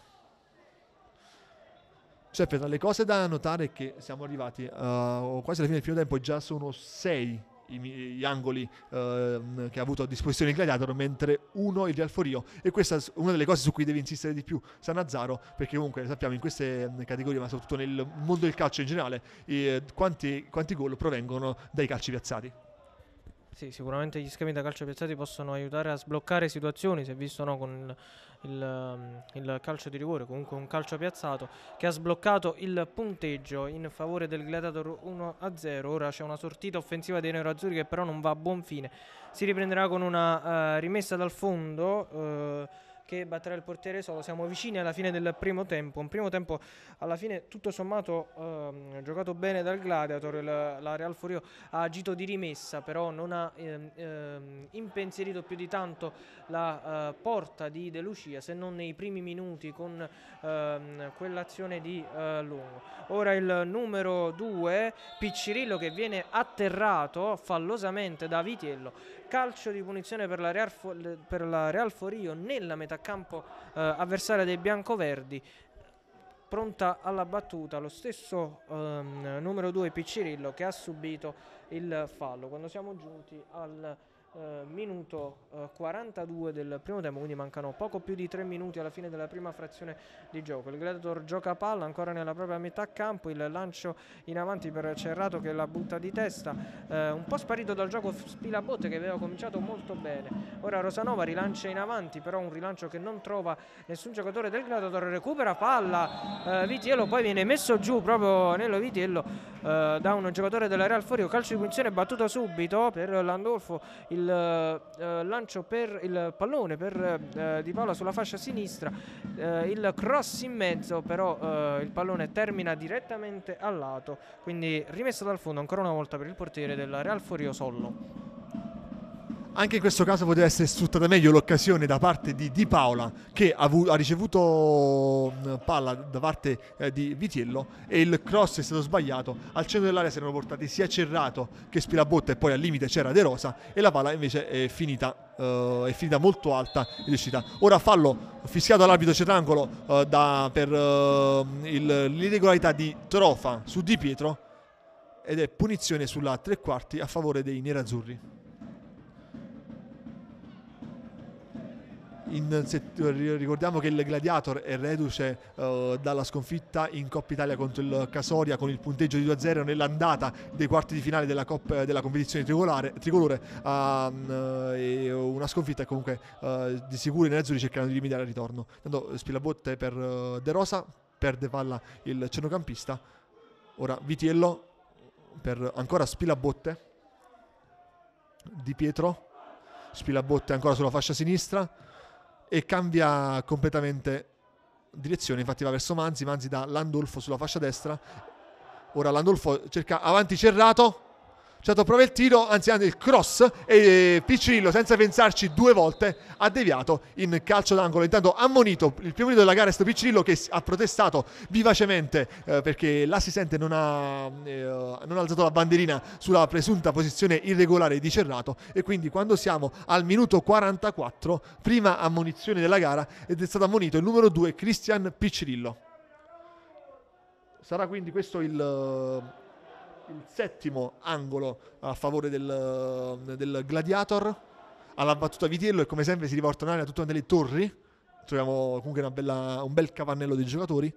Cioè, tra le cose da notare è che siamo arrivati quasi alla fine del primo tempo, e già sono 6 gli angoli che ha avuto a disposizione il Gladiator, mentre 1 il Real Forio, e questa è una delle cose su cui deve insistere di più Sannazaro, perché comunque sappiamo in queste categorie, ma soprattutto nel mondo del calcio in generale, quanti gol provengono dai calci piazzati. Sì, sicuramente gli schemi da calcio piazzati possono aiutare a sbloccare situazioni. Si è visto, no, con il calcio di rigore, comunque un calcio piazzato che ha sbloccato il punteggio in favore del Gladiator 1-0. Ora c'è una sortita offensiva dei nerazzurri che però non va a buon fine. Si riprenderà con una rimessa dal fondo che batterà il portiere Solo. Siamo vicini alla fine del primo tempo, un primo tempo alla fine tutto sommato giocato bene dal Gladiator. La Real Furio ha agito di rimessa, però non ha impensierito più di tanto la porta di De Lucia, se non nei primi minuti con quell'azione di Lungo. Ora il numero 2 Piccirillo che viene atterrato fallosamente da Vitiello, calcio di punizione per la Real Forio nella metà campo avversaria dei biancoverdi. Pronta alla battuta lo stesso numero 2 Piccirillo che ha subito il fallo quando siamo giunti al minuto 42 del primo tempo, quindi mancano poco più di 3 minuti alla fine della prima frazione di gioco. Il Gladiator gioca palla ancora nella propria metà campo, il lancio in avanti per Cerrato che la butta di testa, un po' sparito dal gioco Spilabotte che aveva cominciato molto bene. Ora Rosanova rilancia in avanti, però un rilancio che non trova nessun giocatore del Gladiator, recupera palla Vitiello, poi viene messo giù proprio Nello Vitiello da un giocatore della Real Forio, calcio di punizione battuto subito per Landolfo, il lancio per il pallone per Di Paola sulla fascia sinistra, il cross in mezzo, però il pallone termina direttamente al lato, quindi rimessa dal fondo ancora una volta per il portiere della Real Forio Sollo. Anche in questo caso poteva essere sfruttata meglio l'occasione da parte di Di Paola, che ha ricevuto palla da parte di Vitiello, e il cross è stato sbagliato. Al centro dell'area si erano portati sia Cerrato che Spilabotta, e poi al limite c'era De Rosa, e la palla invece è finita molto alta e riuscita. Ora fallo fischiato all'arbitro Cetrangolo per l'irregolarità di Trofa su Di Pietro, ed è punizione sulla tre quarti a favore dei nerazzurri. Ricordiamo che il Gladiator è reduce dalla sconfitta in Coppa Italia contro il Casoria con il punteggio di 2-0 nell'andata dei quarti di finale della competizione tricolore, e una sconfitta che comunque di sicuro i nerazzurri cercheranno di rimediare al ritorno. Tanto Spilabotte per De Rosa, perde palla il centrocampista. Ora Vitiello per ancora Spilabotte, Di Pietro, Spilabotte ancora sulla fascia sinistra e cambia completamente direzione, infatti va verso Manzi da Landolfo sulla fascia destra. Ora Landolfo cerca avanti Cerrato prova il tiro, anzi il cross, e Piccirillo senza pensarci due volte ha deviato in calcio d'angolo. Intanto ammonito, il primo minuto della gara è stato Piccirillo, che ha protestato vivacemente perché l'assistente non ha alzato la banderina sulla presunta posizione irregolare di Cerrato, e quindi quando siamo al minuto 44, prima ammonizione della gara, ed è stato ammonito il numero 2 Cristian Piccirillo. Sarà quindi questo il settimo angolo a favore del Gladiator. Alla battuta Vitiello, e come sempre si riporta in aria tutto delle torri. Troviamo comunque un bel capannello dei giocatori.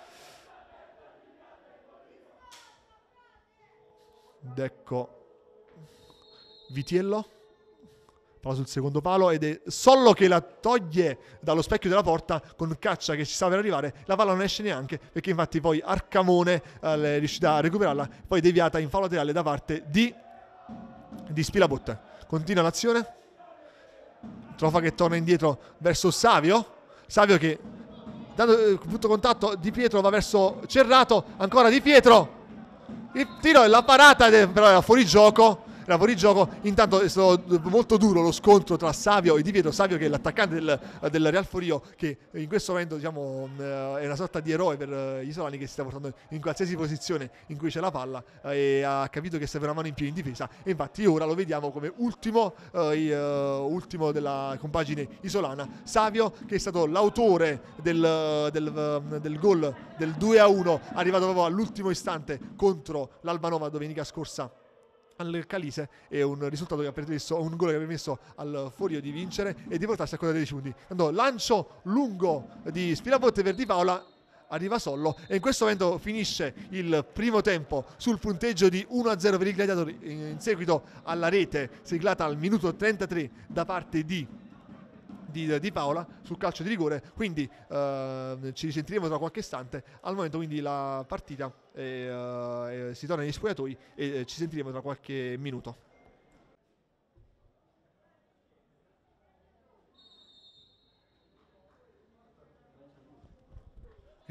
Ed ecco Vitiello, palla sul secondo palo, ed è Sollo che la toglie dallo specchio della porta con Caccia che ci sta per arrivare. La palla non esce neanche, perché infatti poi Arcamone è riuscita a recuperarla, poi deviata in fallo laterale da parte di Spilabotte. Continua l'azione, Trofa che torna indietro verso Savio che dando punto contatto, Di Pietro va verso Cerrato, ancora Di Pietro, il tiro e la parata, però era fuori gioco. Intanto è stato molto duro lo scontro tra Savio e Di Pietro. Savio, che è l'attaccante del Real Forio, che in questo momento è una sorta di eroe per gli isolani, che si sta portando in qualsiasi posizione in cui c'è la palla, e ha capito che serve una mano in più in difesa, e infatti ora lo vediamo come ultimo della compagine isolana. Savio, che è stato l'autore del gol del 2-1, arrivato proprio all'ultimo istante contro l'Albanova domenica scorsa al Calise, è un risultato che ha permesso, un gol che ha permesso al Forio di vincere e di portarsi a quota 13 punti. Quando lancio lungo di Spilabotte per Di Paola, arriva Sollo, e in questo momento finisce il primo tempo sul punteggio di 1-0 per il Gladiator, in seguito alla rete siglata al minuto 33 da parte di Paola sul calcio di rigore. Quindi ci risentiremo tra qualche istante. Al momento quindi la partita si torna negli spogliatoi e ci sentiremo tra qualche minuto.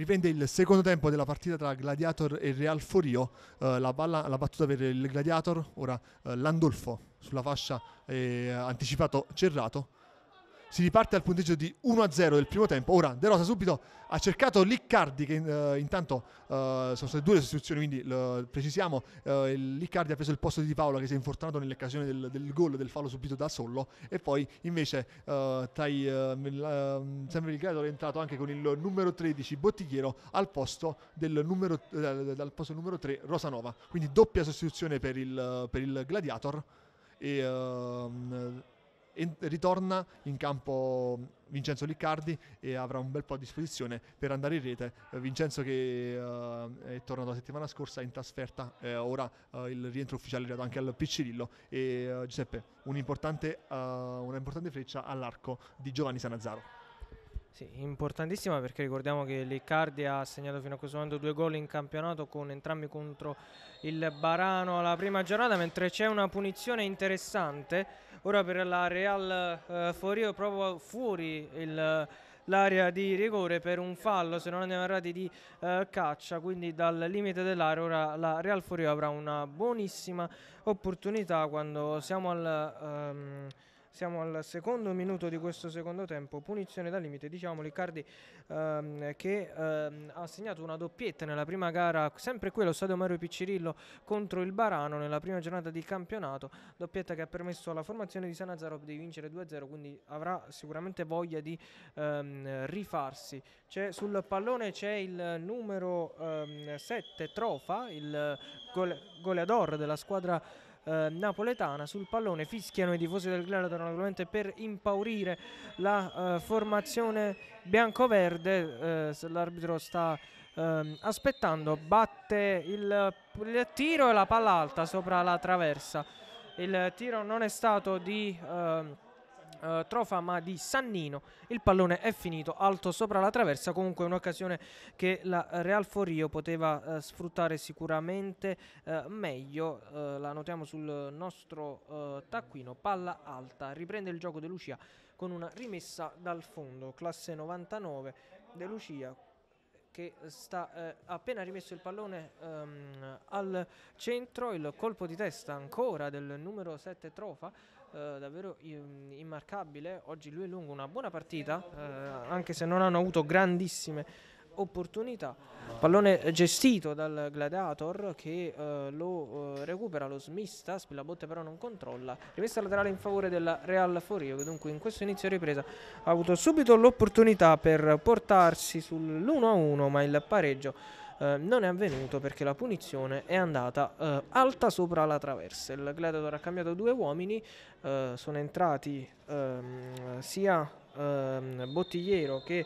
Riprende il secondo tempo della partita tra Gladiator e Real Forio. La battuta per il Gladiator, ora Landolfo sulla fascia, anticipato Cerrato. Si riparte al punteggio di 1-0 del primo tempo. Ora De Rosa subito ha cercato Liccardi, che intanto sono state 2 le sostituzioni, quindi precisiamo, Liccardi ha preso il posto di Di Paola, che si è infortunato nell'occasione del gol, del fallo subito da Sollo, e poi invece sempre il Gladiator è entrato anche con il numero 13 Bottigliero al posto del numero 3 Rosanova, quindi doppia sostituzione per il Gladiator. E ritorna in campo Vincenzo Liccardi e avrà un bel po' a disposizione per andare in rete. Vincenzo che è tornato la settimana scorsa in trasferta, ora il rientro ufficiale è arrivato anche al Piccirillo, e Giuseppe una importante freccia all'arco di Giovanni Sanazzaro. Sì, importantissima, perché ricordiamo che Liccardi ha segnato fino a questo momento 2 gol in campionato, con entrambi contro il Barano alla prima giornata, mentre c'è una punizione interessante ora per la Real Forio proprio fuori l'area di rigore per un fallo, se non andiamo errati, di Caccia, quindi dal limite dell'area. Ora la Real Forio avrà una buonissima opportunità quando siamo al secondo minuto di questo secondo tempo. Punizione dal limite, diciamo, Liccardi che ha segnato una doppietta nella prima gara, sempre qui allo stadio Mario Piccirillo, contro il Barano nella prima giornata di campionato, doppietta che ha permesso alla formazione di Sanazzaro di vincere 2-0, quindi avrà sicuramente voglia di rifarsi. Sul pallone c'è il numero 7 Trofa, il goleador della squadra napoletana. Sul pallone fischiano i tifosi del Gladiator, naturalmente per impaurire la formazione biancoverde. L'arbitro sta aspettando, batte il tiro e la palla alta sopra la traversa. Il tiro non è stato di Trofa ma di Sannino. Il pallone è finito alto sopra la traversa. Comunque un'occasione che la Real Forio poteva sfruttare sicuramente meglio. La notiamo sul nostro taccuino. Palla alta, riprende il gioco De Lucia con una rimessa dal fondo, classe 99. De Lucia che sta appena rimesso il pallone al centro. Il colpo di testa ancora del numero 7 Trofa, davvero immarcabile. Oggi lui è lungo, una buona partita, anche se non hanno avuto grandissime opportunità. Pallone gestito dal Gladiator che lo recupera, lo smista. Spilabotte però non controlla. Rimessa laterale in favore della Real Forio, che dunque in questo inizio ripresa ha avuto subito l'opportunità per portarsi sull'1-1, ma il pareggio non è avvenuto perché la punizione è andata alta sopra la traversa. Il Gladiator ha cambiato 2 uomini, sono entrati sia Bottigliero che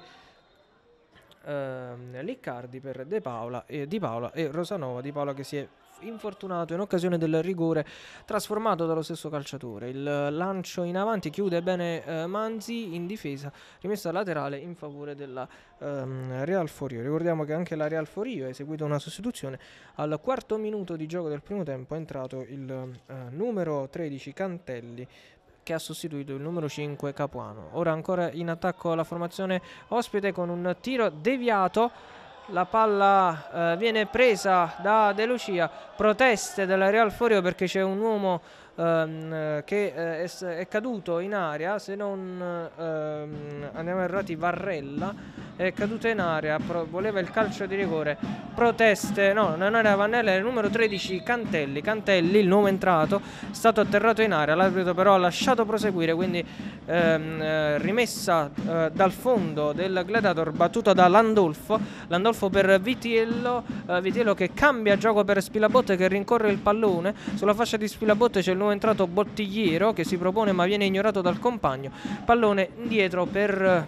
Liccardi per Di Paola e Rosanova. Di Paola che si è infortunato in occasione del rigore trasformato dallo stesso calciatore. Il lancio in avanti chiude bene Manzi in difesa, rimessa laterale in favore della Real Forio. Ricordiamo che anche la Real Forio ha eseguito una sostituzione. Al quarto minuto di gioco del primo tempo è entrato il numero 13 Cantelli, che ha sostituito il numero 5 Capuano. Ora ancora in attacco la formazione ospite con un tiro deviato. La palla viene presa da De Lucia. Proteste della Real Forio perché c'è un uomo che è caduto in area, se non andiamo errati Varrella è caduto in area, voleva il calcio di rigore. Proteste, no, non era Vannella, era il numero 13 Cantelli, il nuovo entrato, è stato atterrato in area. L'arbitro però ha lasciato proseguire, quindi rimessa dal fondo del Gladiator, battuta da Landolfo per Vitiello che cambia gioco per Spilabotte, che rincorre il pallone. Sulla fascia di Spilabotte c'è il nuovo entrato Bottigliero, che si propone ma viene ignorato dal compagno. Pallone indietro per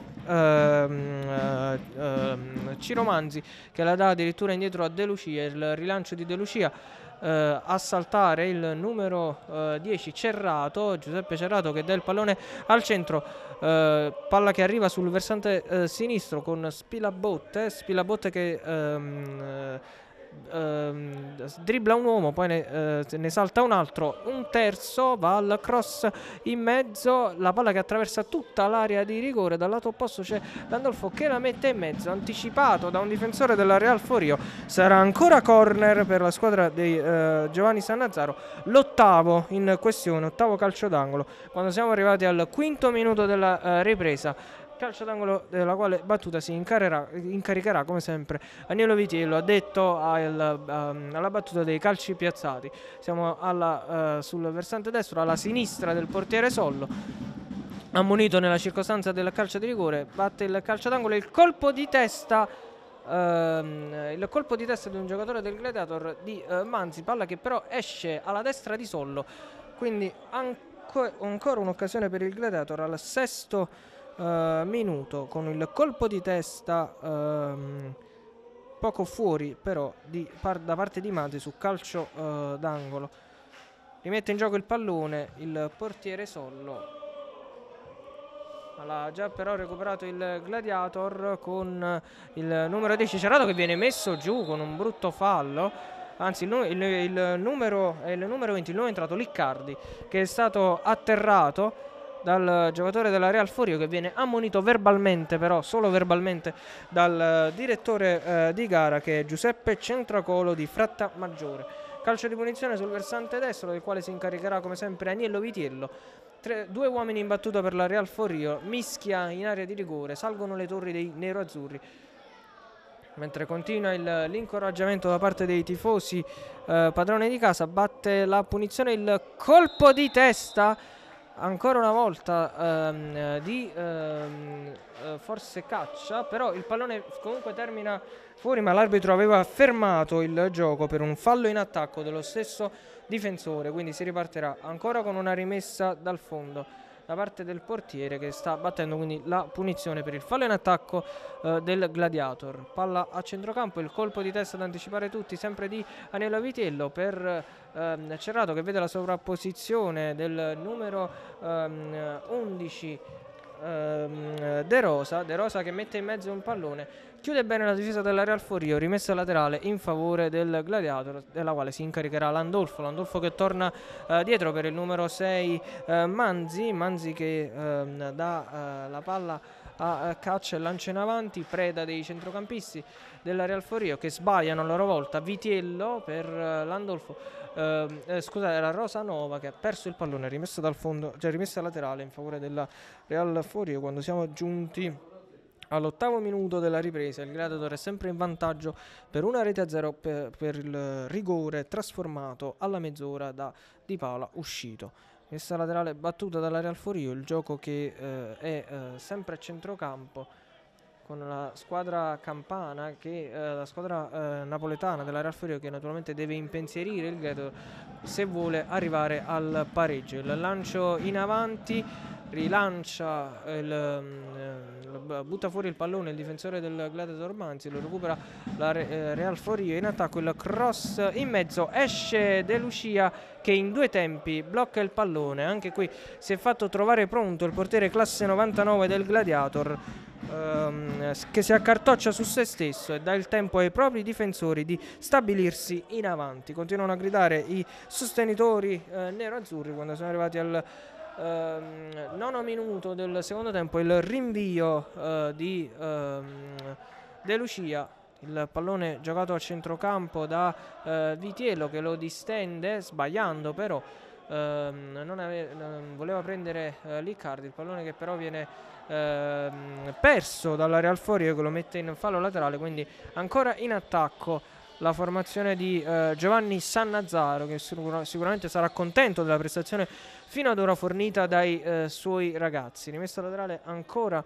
Ciro Manzi, che la dà addirittura indietro a De Lucia. Il rilancio di De Lucia a saltare il numero 10 Giuseppe Cerrato, che dà il pallone al centro, palla che arriva sul versante sinistro con Spilabotte che dribbla un uomo, poi ne salta un altro, un terzo, va al cross in mezzo, la palla che attraversa tutta l'area di rigore, dal lato opposto c'è Landolfo che la mette in mezzo, anticipato da un difensore della Real Forio. Sarà ancora corner per la squadra di Giovanni Sannazzaro, l'ottavo in questione, ottavo calcio d'angolo, quando siamo arrivati al quinto minuto della ripresa. Calcio d'angolo della quale battuta si incaricherà come sempre Agnello Vitiello, addetto alla battuta dei calci piazzati. Siamo sul versante destro, alla sinistra del portiere Sollo, ammonito nella circostanza del calcio di rigore, batte il calcio d'angolo e il colpo di testa di un giocatore del Gladiator di Manzi, palla che però esce alla destra di Sollo, quindi ancora un'occasione per il Gladiator al sesto minuto, con il colpo di testa poco fuori però da parte di Manzi su calcio d'angolo. Rimette in gioco il pallone il portiere Sollo, ha già però recuperato il Gladiator con il numero 10 Cerrato, che viene messo giù con un brutto fallo. Anzi, il numero 20, il nuovo entrato Liccardi, che è stato atterrato dal giocatore della Real Forio, che viene ammonito verbalmente, però solo verbalmente, dal direttore di gara, che è Giuseppe Centracolo di Frattamaggiore. Calcio di punizione sul versante destro, del quale si incaricherà come sempre Agnello Vitiello. Due uomini in battuta per la Real Forio, mischia in area di rigore, salgono le torri dei neroazzurri. Mentre continua l'incoraggiamento da parte dei tifosi padroni di casa, batte la punizione il colpo di testa ancora una volta forse Caccia, però il pallone comunque termina fuori, ma l'arbitro aveva fermato il gioco per un fallo in attacco dello stesso difensore, quindi si ripartirà ancora con una rimessa dal fondo da parte del portiere, che sta battendo quindi la punizione per il fallo in attacco del Gladiator. Palla a centrocampo, il colpo di testa da anticipare tutti, sempre di Agnello Vitiello, per Cerrato, che vede la sovrapposizione del numero 11 De Rosa, che mette in mezzo un pallone, chiude bene la difesa della Real Forio, rimessa laterale in favore del Gladiator, della quale si incaricherà Landolfo che torna dietro per il numero 6 Manzi che dà la palla a Caccia e lancia in avanti, preda dei centrocampisti della Real Forio, che sbagliano a loro volta. Vitiello per Landolfo, scusate, era Rosanova, che ha perso il pallone, rimessa dal fondo, cioè rimessa laterale in favore della Real Forio, quando siamo giunti all'ottavo minuto della ripresa. Il Gladiator è sempre in vantaggio per 1-0 per il rigore trasformato alla mezz'ora da Di Paola uscito. Messa laterale battuta dalla Real Forio, il gioco che è sempre a centrocampo, con la squadra campana, la squadra napoletana della Real Forio, che naturalmente deve impensierire il Gladiator se vuole arrivare al pareggio. Il lancio in avanti, rilancia, butta fuori il pallone il difensore del Gladiator Manzi, lo recupera la Real Forio in attacco, il cross in mezzo, esce De Lucia, che in due tempi blocca il pallone. Anche qui si è fatto trovare pronto il portiere classe 99 del Gladiator, che si accartoccia su se stesso e dà il tempo ai propri difensori di stabilirsi in avanti. Continuano a gridare i sostenitori nero-azzurri quando sono arrivati al nono minuto del secondo tempo, il rinvio di De Lucia, il pallone giocato a centrocampo da Vitiello, che lo distende sbagliando, però non voleva prendere Liccardi, il pallone che però viene perso dalla Real Forio, che lo mette in fallo laterale. Quindi ancora in attacco la formazione di Giovanni Sannazzaro, che sicuramente sarà contento della prestazione fino ad ora fornita dai suoi ragazzi. Rimessa laterale ancora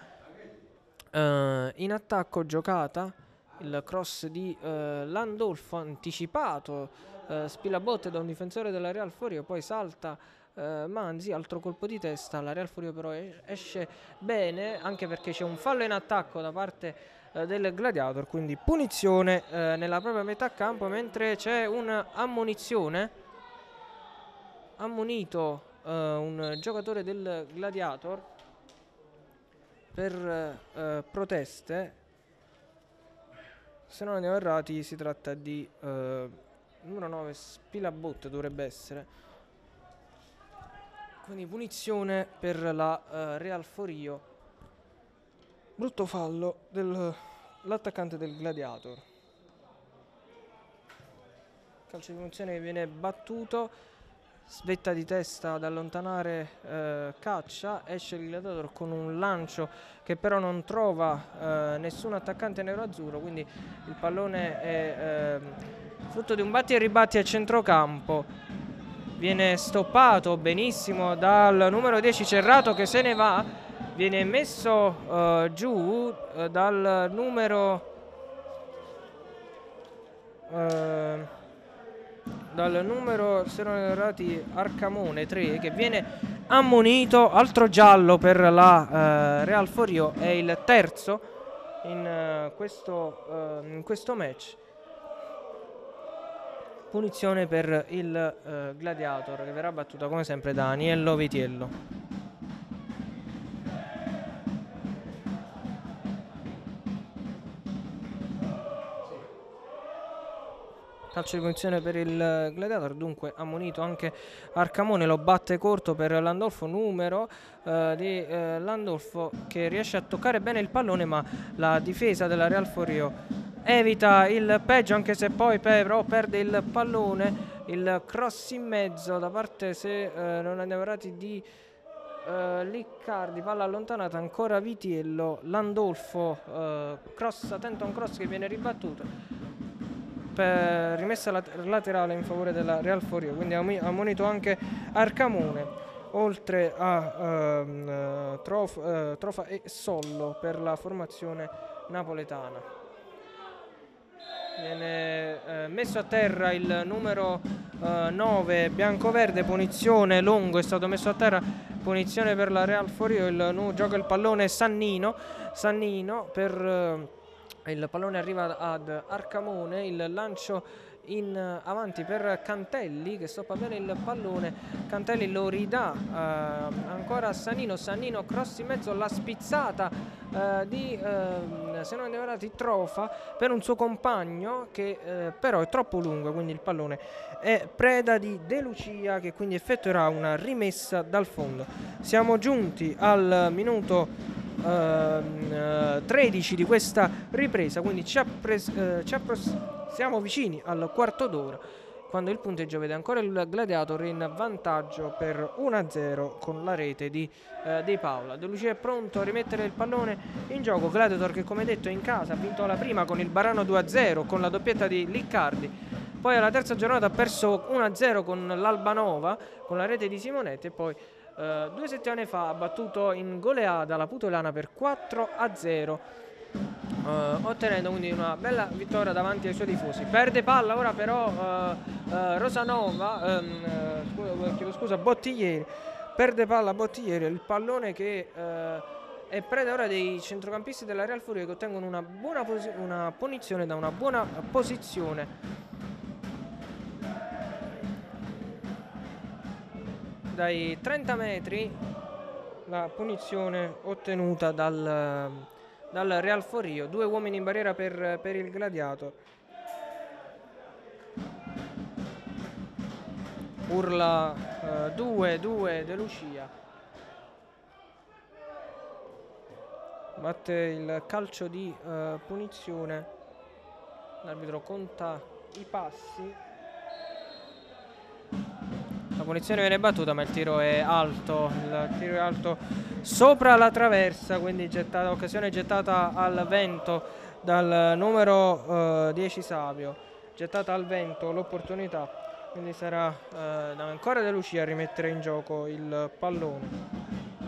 in attacco, giocata, il cross di Landolfo anticipato, spilabotte da un difensore della Real Forio, poi salta Manzi, altro colpo di testa. La Real Forio però esce bene, anche perché c'è un fallo in attacco da parte del Gladiator, quindi punizione nella propria metà campo, mentre c'è un'ammonizione, ammonito un giocatore del Gladiator per proteste. se non andiamo errati si tratta di numero 9 Spilabot, dovrebbe essere, quindi punizione per la Real Forio, brutto fallo dell'attaccante del Gladiator. Calcio di punizione che viene battuto, svetta di testa ad allontanare Caccia, esce il Gladiator con un lancio che però non trova nessun attaccante nero-azzurro, quindi il pallone è frutto di un batti e ribatti a centrocampo, viene stoppato benissimo dal numero 10 Cerrato che se ne va, viene messo giù dal numero se non errati Arcamone 3, che viene ammonito. Altro giallo per la Real Forio, è il terzo in questo match. Punizione per il Gladiator che verrà battuta come sempre da Aniello Vitiello. Calcio di punizione per il Gladiator, dunque ammonito anche Arcamone, lo batte corto per Landolfo, numero di Landolfo che riesce a toccare bene il pallone, ma la difesa della Real Forio evita il peggio, anche se poi però perde il pallone. Il cross in mezzo da parte, se non andiamo errati, di Liccardi, palla allontanata, ancora Vitiello, Landolfo cross, tenta un cross che viene ribattuto, rimessa laterale in favore della Real Forio, quindi ha ammonito anche Arcamone, oltre a Trofa e Sollo per la formazione napoletana. Viene messo a terra il numero 9 biancoverde, punizione, Longo è stato messo a terra, punizione per la Real Forio. Gioca il pallone Sannino per il pallone arriva ad Arcamone, il lancio in avanti per Cantelli che stoppa bene il pallone, Cantelli lo ridà ancora a Sannino, cross in mezzo, la spizzata di se non andiamo errati Trofa per un suo compagno che però è troppo lungo, quindi il pallone è preda di De Lucia che quindi effettuerà una rimessa dal fondo. Siamo giunti al minuto 13 di questa ripresa, quindi siamo vicini al quarto d'ora, quando il punteggio vede ancora il Gladiator in vantaggio per 1-0 con la rete di Paola. De Lucia è pronto a rimettere il pallone in gioco. Gladiator che, come detto, è in casa, ha vinto la prima con il Barano 2-0 con la doppietta di Liccardi, poi alla terza giornata ha perso 1-0 con l'Albanova con la rete di Simonetti, e poi 2 settimane fa ha battuto in goleada la Putolana per 4-0, ottenendo quindi una bella vittoria davanti ai suoi tifosi. Perde palla ora però Rosanova, chiedo scusa, Bottiglieri, perde palla Bottiglieri, il pallone che è preda ora dei centrocampisti della Real Furia che ottengono una buona una punizione da una buona posizione. Dai 30 metri la punizione ottenuta dal Real Forio. 2 uomini in barriera per il Gladiator. Urla 2-2 De Lucia. Batte il calcio di punizione. L'arbitro conta i passi. La punizione viene battuta, ma il tiro è alto. Il tiro è alto sopra la traversa, quindi occasione gettata al vento dal numero 10 Savio. Gettata al vento l'opportunità, quindi sarà ancora De Lucia a rimettere in gioco il pallone.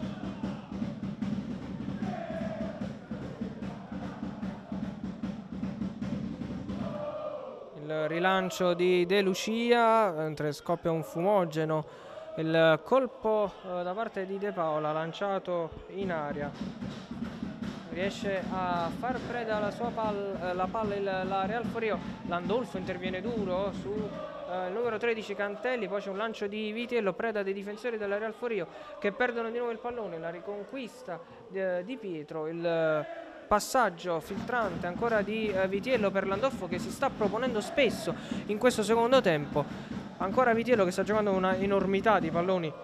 Il rilancio di De Lucia, mentre scoppia un fumogeno, il colpo da parte di De Paola lanciato in aria, riesce a far preda alla sua la palla la Real Forio. Landolfo interviene duro su il numero 13 Cantelli, poi c'è un lancio di Vitiello, preda dei difensori della Real Forio che perdono di nuovo il pallone, la riconquista di Pietro, il passaggio filtrante ancora di Vitiello per Landolfo, che si sta proponendo spesso in questo secondo tempo. Ancora Vitiello che sta giocando una enormità di palloni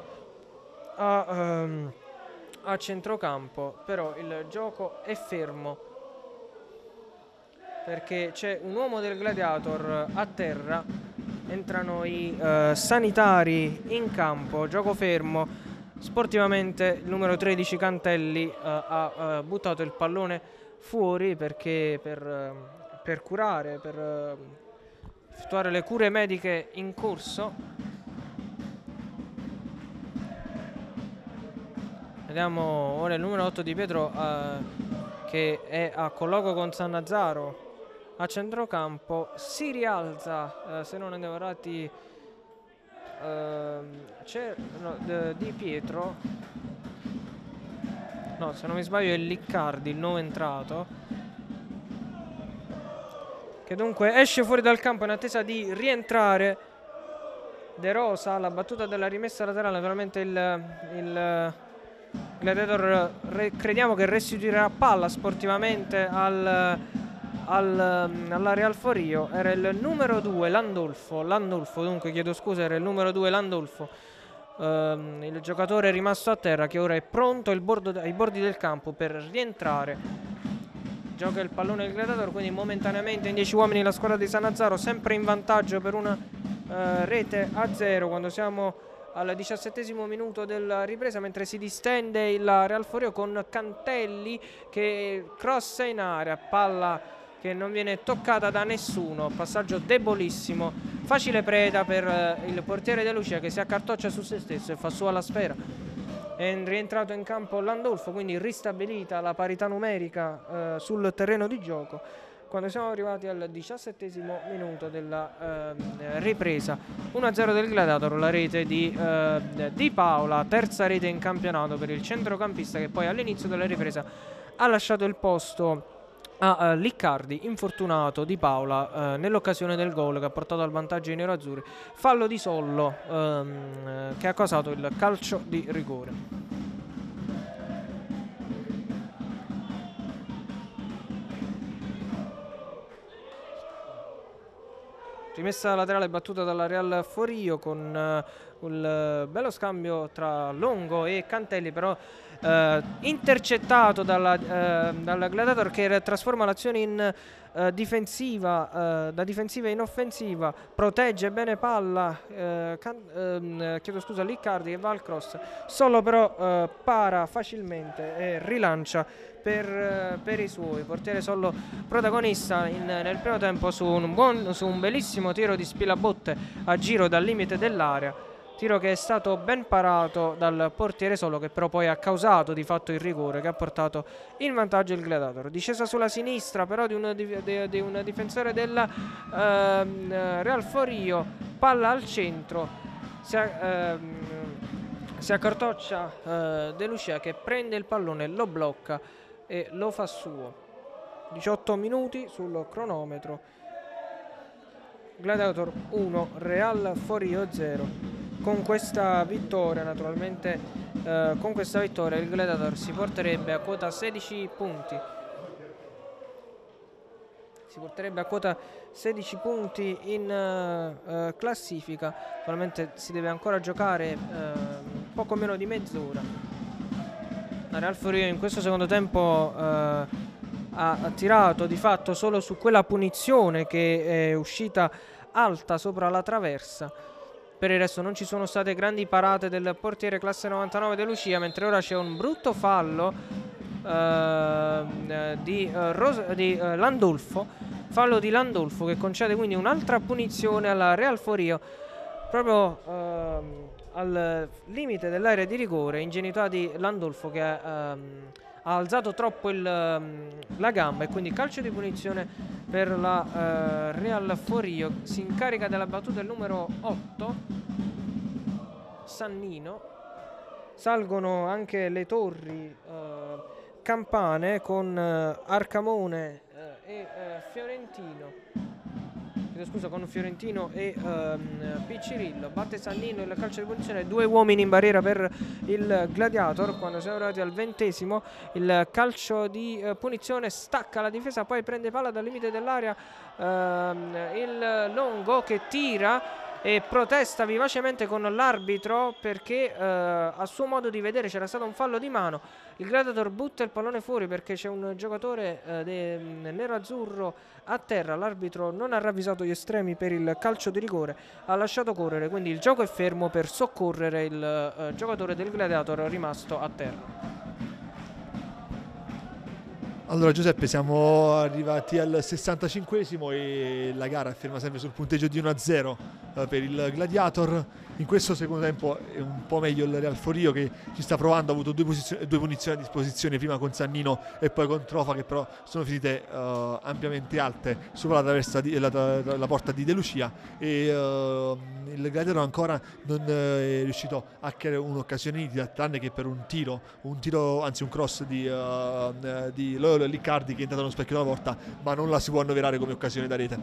a centrocampo, però il gioco è fermo perché c'è un uomo del Gladiator a terra. Entrano i sanitari in campo, gioco fermo. Sportivamente il numero 13 Cantelli ha buttato il pallone fuori perché per curare, per effettuare le cure mediche in corso. Vediamo ora il numero 8 di Pietro che è a colloquio con Sannazzaro a centrocampo. Si rialza, se non andiamo errati, c'è Di Pietro, no, se non mi sbaglio è Liccardi il nuovo entrato, che dunque esce fuori dal campo in attesa di rientrare. De Rosa, la battuta della rimessa laterale, naturalmente il Gladiator crediamo che restituirà palla sportivamente alla Real Forio. Era il numero 2 Landolfo, dunque chiedo scusa, era il numero 2 Landolfo, il giocatore è rimasto a terra, che ora è pronto ai bordi del campo per rientrare. Gioca il pallone il Gladiator, quindi momentaneamente in 10 uomini la squadra di Sannazzaro, sempre in vantaggio per una rete a 0 quando siamo al 17° minuto della ripresa, mentre si distende il Real Forio con Cantelli che crossa in area, palla che non viene toccata da nessuno, passaggio debolissimo, facile preda per il portiere De Lucia, che si accartoccia su se stesso e fa sua la sfera. È rientrato in campo Landolfo, quindi ristabilita la parità numerica sul terreno di gioco quando siamo arrivati al 17° minuto della ripresa. 1-0 del Gladiator, la rete di Paola, terza rete in campionato per il centrocampista, che poi all'inizio della ripresa ha lasciato il posto a Liccardi, infortunato Di Paola nell'occasione del gol che ha portato al vantaggio i nerazzurri. Fallo di Sollo che ha causato il calcio di rigore. Rimessa laterale battuta dalla Real Forio con un bello scambio tra Longo e Cantelli, però intercettato dal Gladiator, che trasforma l'azione in difensiva, da difensiva in offensiva, protegge bene palla, chiedo scusa, Liccardi che va al cross, Solo però para facilmente e rilancia per i suoi. Portiere Sollo protagonista nel primo tempo su un bellissimo tiro di Spilabotte a giro dal limite dell'area, tiro che è stato ben parato dal portiere Sollo, che però poi ha causato di fatto il rigore che ha portato in vantaggio il Gladiator. Discesa sulla sinistra però di un difensore del Real Forio, palla al centro, si accartoccia De Lucia, che prende il pallone, lo blocca e lo fa suo. 18 minuti sul cronometro. Gladiator 1, Real Forio 0. Con questa vittoria, naturalmente, il Gladiator si porterebbe a quota 16 punti. Si porterebbe a quota 16 punti in classifica. Naturalmente si deve ancora giocare poco meno di mezz'ora. La Real Forio in questo secondo tempo ha tirato di fatto solo su quella punizione che è uscita alta sopra la traversa. Per il resto non ci sono state grandi parate del portiere classe 99 De Lucia, mentre ora c'è un brutto fallo di Landolfo, fallo di Landolfo, che concede quindi un'altra punizione alla Real Forio proprio al limite dell'area di rigore. Ingenuità di Landolfo, che ha alzato troppo la gamba, e quindi calcio di punizione per la Real Forio. Si incarica della battuta il numero 8 Sannino. Salgono anche le torri campane con Arcamone e Fiorentino, che chiedo scusa, con Fiorentino e Piccirillo. Batte Sannino il calcio di punizione, 2 uomini in barriera per il Gladiator. Quando siamo arrivati al 20°, il calcio di punizione, stacca la difesa, poi prende palla dal limite dell'area il Longo, che tira e protesta vivacemente con l'arbitro perché a suo modo di vedere c'era stato un fallo di mano. Il Gladiator butta il pallone fuori perché c'è un giocatore nero-azzurro a terra. L'arbitro non ha ravvisato gli estremi per il calcio di rigore, ha lasciato correre, quindi il gioco è fermo per soccorrere il giocatore del Gladiator rimasto a terra. Allora Giuseppe, siamo arrivati al 65esimo e la gara è ferma sempre sul punteggio di 1-0 per il Gladiator. In questo secondo tempo è un po' meglio il Real Forio, che ci sta provando, ha avuto due punizioni a disposizione, prima con Sannino e poi con Trofa, che però sono finite ampiamente alte sopra la porta di De Lucia, e il Gladiator ancora non è riuscito a creare un'occasione nitida, tranne che per un cross di Lolo Liccardi, che è entrato nello specchio della porta, ma non la si può annoverare come occasione da rete.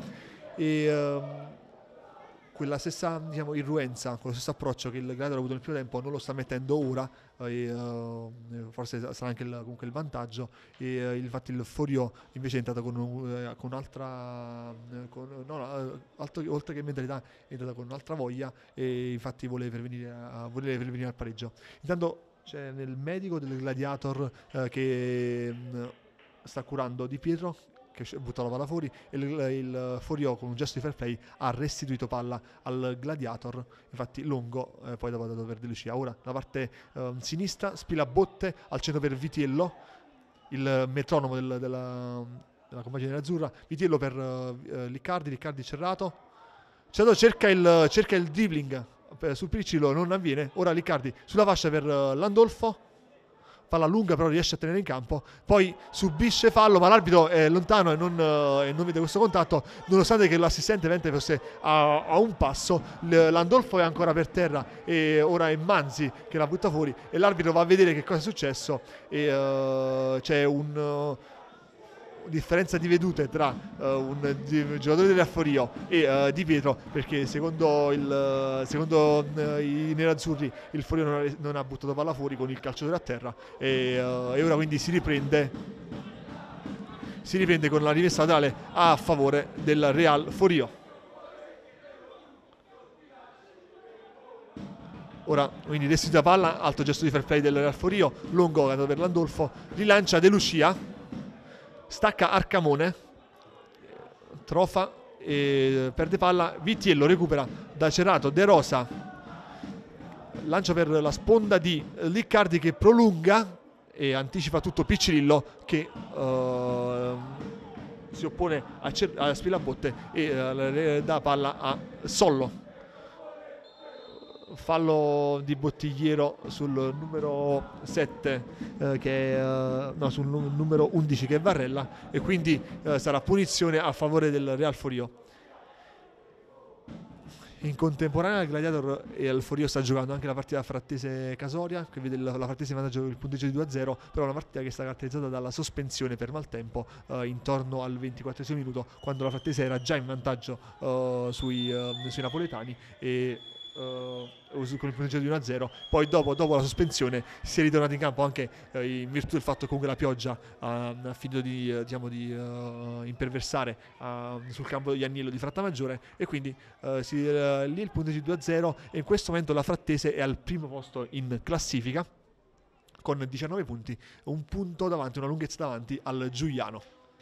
E quella stessa, diciamo, irruenza, quello stesso approccio che il Gladiator ha avuto nel primo tempo non lo sta mettendo ora, forse sarà anche comunque il vantaggio, e infatti il Forio invece è entrato con un'altra oltre che mentalità, è entrata con un'altra voglia, e infatti vuole pervenire al pareggio. Intanto c'è nel medico del Gladiator che sta curando Di Pietro, che butta la palla fuori, e il Forio con un gesto di fair play ha restituito palla al Gladiator. Infatti Longo poi dopo ha dato per De Lucia. Ora la parte sinistra, Spilabotte al centro per Vitiello, il metronomo della compagine nerazzurra. Vitiello per Liccardi Cerrato cerca il dribbling sul Piricillo, non avviene. Ora Liccardi sulla fascia per Landolfo, palla lunga però riesce a tenere in campo, poi subisce fallo, ma l'arbitro è lontano e non vede questo contatto, nonostante che l'assistente ovviamente fosse a un passo. Landolfo è ancora per terra e ora è Manzi che la butta fuori, e l'arbitro va a vedere che cosa è successo, e c'è un differenza di vedute tra un giocatore del Forio e Di Pietro, perché secondo i nerazzurri il Forio non ha buttato palla fuori con il calciatore a terra, e ora quindi si riprende con la rimessa laterale a favore del Real Forio. Ora quindi restituita palla, alto gesto di fair play del Real Forio, Longo per Landolfo, rilancia De Lucia, stacca Arcamone, Trofa e perde palla. Vitiello recupera da Cerrato, De Rosa lancia per la sponda di Liccardi, che prolunga e anticipa tutto Piccirillo, che si oppone a Spilabotte e dà palla a Sollo. Fallo di Bottigliero sul numero 7 sul numero 11 che è Varrella, e quindi sarà punizione a favore del Real Forio. In contemporanea il Gladiator e il Forio sta giocando anche la partita Frattese-Casoria, che vede la Frattese in vantaggio il punteggio di 2-0, però una partita che è stata caratterizzata dalla sospensione per maltempo intorno al 24esimo minuto, quando la Frattese era già in vantaggio sui napoletani, e con il punteggio di 1-0. Poi dopo la sospensione si è ritornato in campo, anche in virtù del fatto che comunque la pioggia ha finito di imperversare sul campo degli Agnello di Frattamaggiore, e quindi lì il punteggio di 2-0, e in questo momento la Frattese è al primo posto in classifica con 19 punti, un punto davanti, una lunghezza davanti al Giuliano.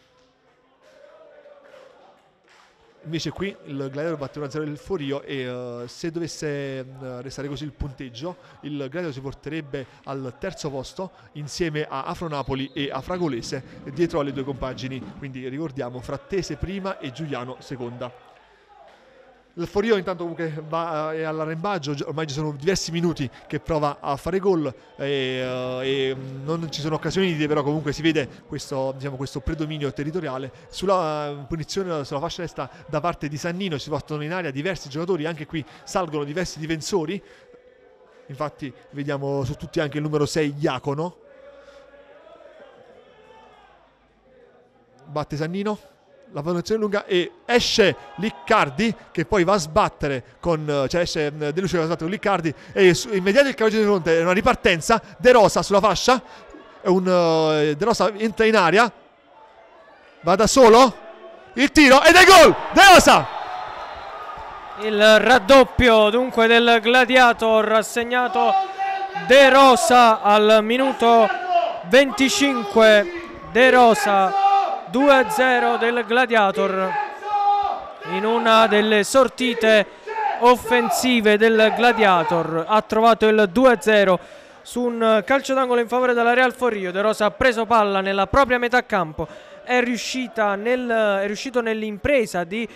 Invece qui il Gladiator batte 1-0 il Forio, e se dovesse restare così il punteggio, il Gladiator si porterebbe al terzo posto insieme a Afronapoli e a Fragolese, dietro alle due compagini, quindi ricordiamo Frattese prima e Giuliano seconda. Il Forio intanto comunque è all'arrembaggio, ormai ci sono diversi minuti che prova a fare gol, e non ci sono occasioni, però comunque si vede questo predominio territoriale. Sulla punizione sulla fascia destra da parte di Sannino si portano in aria diversi giocatori, anche qui salgono diversi difensori, infatti vediamo su tutti anche il numero 6 Iacono. Batte Sannino, la formazione lunga e esce Liccardi che poi va a sbattere con esce De Lucia che va a sbattere con Liccardi e immediato il calcio di fronte, è una ripartenza, De Rosa sulla fascia, De Rosa entra in aria, va da solo, il tiro ed è gol! De Rosa! Il raddoppio dunque del Gladiator, assegnato De Rosa al minuto 25. De Rosa 2-0 del Gladiator in una delle sortite offensive del Gladiator. Ha trovato il 2-0 su un calcio d'angolo in favore della Real Forlì. De Rosa ha preso palla nella propria metà campo, è riuscito nell'impresa di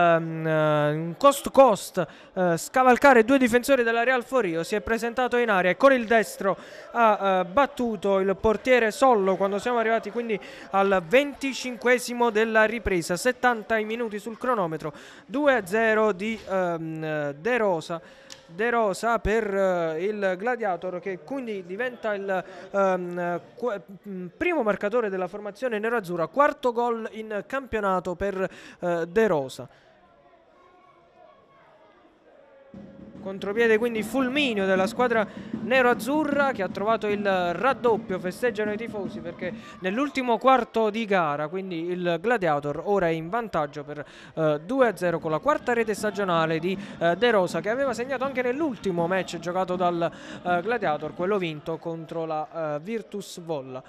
cost scavalcare due difensori della Real Forlì, si è presentato in area e con il destro ha battuto il portiere Sollo quando siamo arrivati quindi al 25esimo della ripresa, 70 minuti sul cronometro, 2-0 di De Rosa per il Gladiator, che quindi diventa il primo marcatore della formazione nerazzurra, quarto gol in campionato per De Rosa. Contropiede quindi fulmineo della squadra nero-azzurra, che ha trovato il raddoppio. Festeggiano i tifosi perché nell'ultimo quarto di gara quindi il Gladiator ora è in vantaggio per 2-0 con la quarta rete stagionale di De Rosa, che aveva segnato anche nell'ultimo match giocato dal Gladiator, quello vinto contro la Virtus Volla.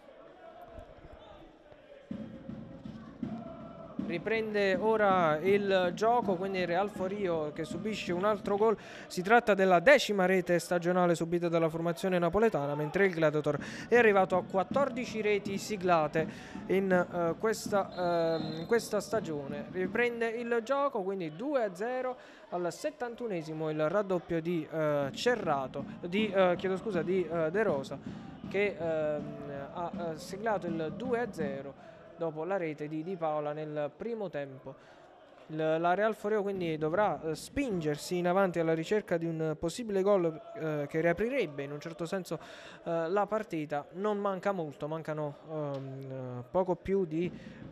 Riprende ora il gioco, quindi il Real Forlì che subisce un altro gol. Si tratta della 10ª rete stagionale subita dalla formazione napoletana, mentre il Gladiator è arrivato a 14 reti siglate in questa stagione. Riprende il gioco, quindi 2-0 al 71esimo, il raddoppio di De Rosa, che ha siglato il 2-0 dopo la rete di Di Paola nel primo tempo. La Real Forlì quindi dovrà spingersi in avanti alla ricerca di un possibile gol che riaprirebbe in un certo senso la partita. Non manca molto, mancano poco più di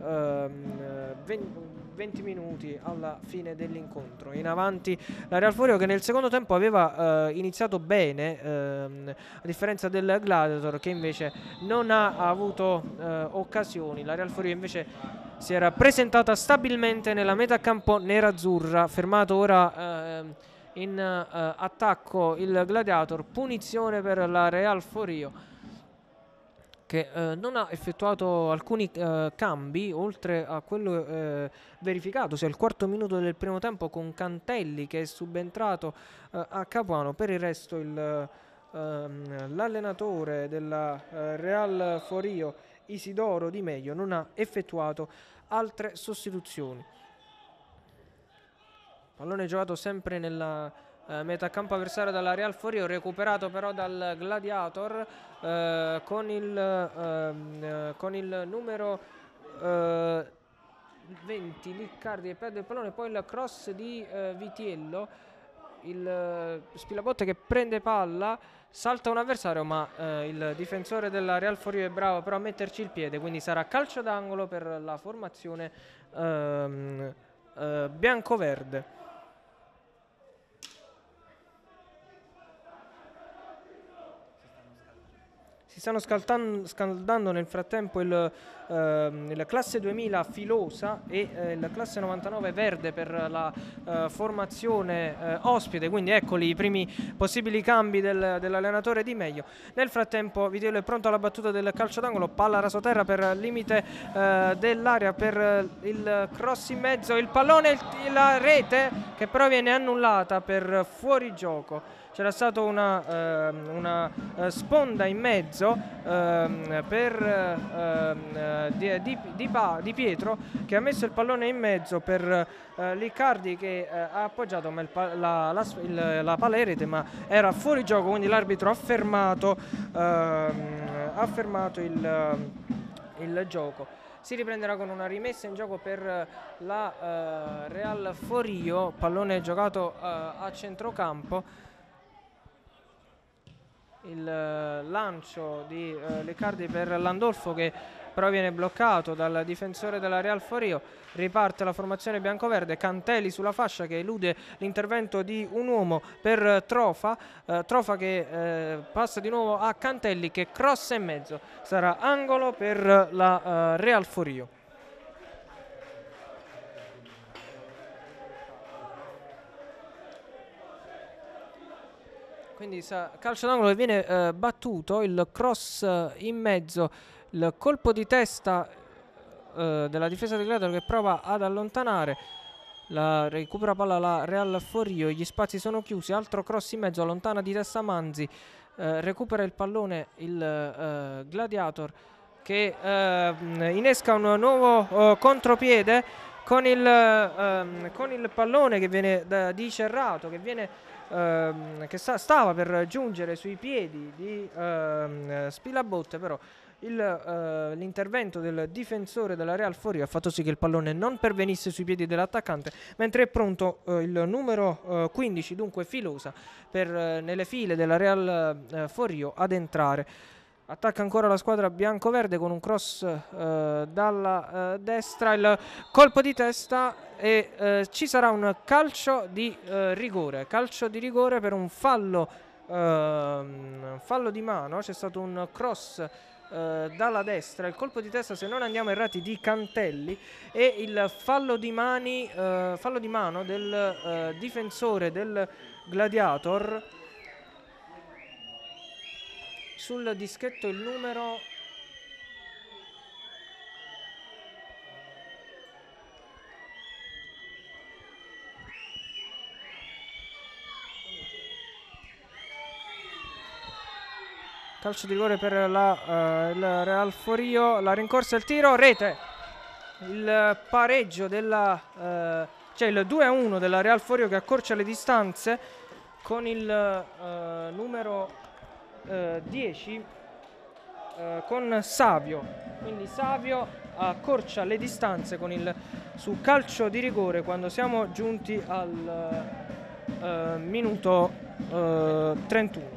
20 minuti alla fine dell'incontro. In avanti la Real Forlì, che nel secondo tempo aveva iniziato bene, a differenza del Gladiator che invece non ha avuto occasioni. La Real Forlì invece si era presentata stabilmente nella metà campo nerazzurra. Fermato ora in attacco il Gladiator, punizione per la Real Forlì, che non ha effettuato alcuni cambi oltre a quello verificatosi al quarto minuto del primo tempo con Cantelli che è subentrato a Capuano. Per il resto l'allenatore della Real Forlì, Isidoro Di Meglio, non ha effettuato altre sostituzioni. Pallone giocato sempre nella metà campo avversario dalla Real Forlì, recuperato però dal Gladiator con il numero 20 Liccardi, che perde il pallone, poi il cross di Vitiello, il Spilabotte che prende palla, salta un avversario, ma il difensore della Real Forlì è bravo però a metterci il piede, quindi sarà calcio d'angolo per la formazione biancoverde. Si stanno scaldando nel frattempo il classe 2000 Filosa e il classe 99 Verde per la formazione ospite, quindi eccoli i primi possibili cambi dell'allenatore Di Meglio. Nel frattempo Vitiello è pronto alla battuta del calcio d'angolo, palla rasoterra per limite dell'area, per il cross in mezzo, il pallone, la rete che però viene annullata per fuorigioco. C'era stata una sponda in mezzo per Di Pietro, che ha messo il pallone in mezzo per Liccardi, che ha appoggiato la palla in rete, ma era fuori gioco, quindi l'arbitro ha fermato il gioco. Si riprenderà con una rimessa in gioco per la Real Forlì, pallone giocato a centrocampo. il lancio di Leccardi per Landolfo, che però viene bloccato dal difensore della Real Forio. Riparte la formazione biancoverde, Cantelli sulla fascia che elude l'intervento di un uomo per Trofa, Trofa che passa di nuovo a Cantelli che crossa in mezzo, sarà angolo per la Real Forio. Quindi calcio d'angolo che viene battuto, il cross in mezzo, il colpo di testa della difesa del Gladiator che prova ad allontanare, recupera palla la Real Forio, gli spazi sono chiusi, altro cross in mezzo, allontana di testa Manzi, recupera il pallone il Gladiator che innesca un nuovo contropiede con il pallone che viene di Cerrato, che viene che stava per giungere sui piedi di Spilabotte, però l'intervento del difensore della Real Forio ha fatto sì che il pallone non pervenisse sui piedi dell'attaccante, mentre è pronto il numero 15, dunque Filosa, per nelle file della Real Forio ad entrare. Attacca ancora la squadra bianco-verde con un cross dalla destra, il colpo di testa e ci sarà un calcio di rigore per un fallo di mano. C'è stato un cross dalla destra, il colpo di testa, se non andiamo errati, di Cantelli, e il fallo di mano del difensore del Gladiator sul dischetto, il numero calcio di rigore per il Real Forio, la rincorsa, il tiro, rete, il pareggio cioè il 2-1 della Real Forio che accorcia le distanze con il numero 10 con Savio. Quindi Savio accorcia le distanze su calcio di rigore quando siamo giunti al minuto 31.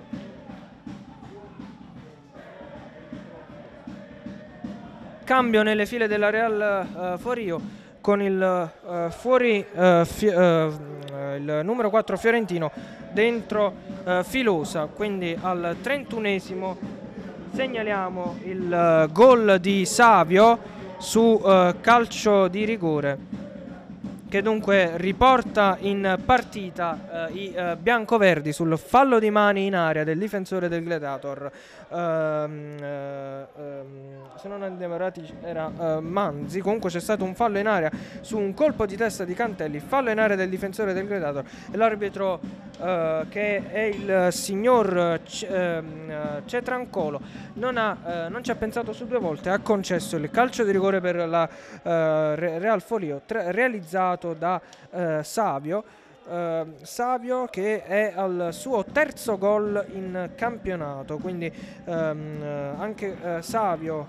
Cambio nelle file della Real Forio con il il numero 4 fiorentino dentro Filosa. Quindi al 31esimo segnaliamo il gol di Savio su calcio di rigore, che dunque riporta in partita i biancoverdi sul fallo di mani in area del difensore del Gladiator. Se non andiamo errati era Manzi. Comunque c'è stato un fallo in area su un colpo di testa di Cantelli, fallo in area del difensore del Gladiator, e l'arbitro che è il signor Cetrancolo non ci ha pensato su due volte, ha concesso il calcio di rigore per la Real Forio realizzato da Savio, che è al suo terzo gol in campionato. Quindi anche Savio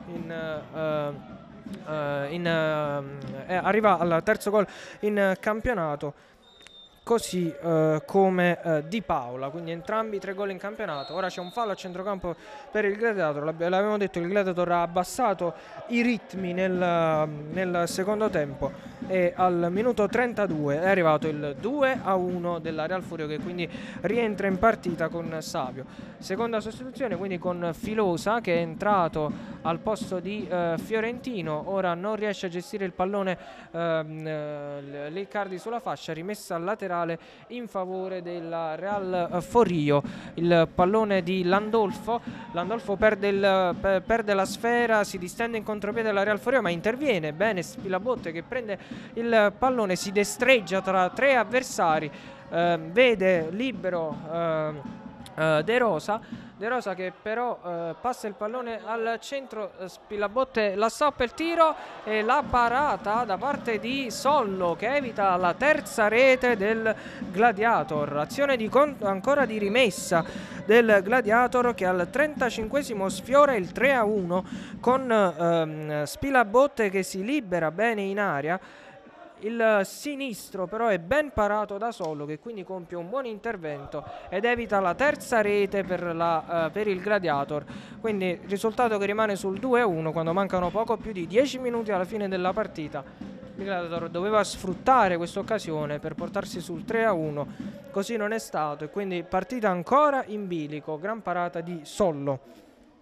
arriva al terzo gol in campionato, così come Di Paola, quindi entrambi 3 gol in campionato. Ora c'è un fallo a centrocampo per il Gladiator. L'avevamo detto, il Gladiator ha abbassato i ritmi nel secondo tempo, e al minuto 32 è arrivato il 2-1 della Real Forio, che quindi rientra in partita con Savio. Seconda sostituzione quindi con Filosa, che è entrato al posto di Fiorentino. Ora non riesce a gestire il pallone Leccardi sulla fascia, rimessa laterale in favore della Real Forio. Il pallone di Landolfo perde la sfera, si distende in contropiede della Real Forio, ma interviene bene Spilabotte, che prende il pallone, si destreggia tra 3 avversari, vede libero De Rosa, che però passa il pallone al centro, Spilabotte la stoppa, il tiro e la parata da parte di Sollo, che evita la terza rete del Gladiator. Azione ancora di rimessa del Gladiator, che al 35esimo sfiora il 3-1 con Spilabotte che si libera bene in aria. Il sinistro però è ben parato da Sollo, che quindi compie un buon intervento ed evita la terza rete per il Gladiator. Quindi risultato che rimane sul 2-1 quando mancano poco più di 10 minuti alla fine della partita. Il Gladiator doveva sfruttare questa occasione per portarsi sul 3-1, così non è stato e quindi partita ancora in bilico, gran parata di Sollo.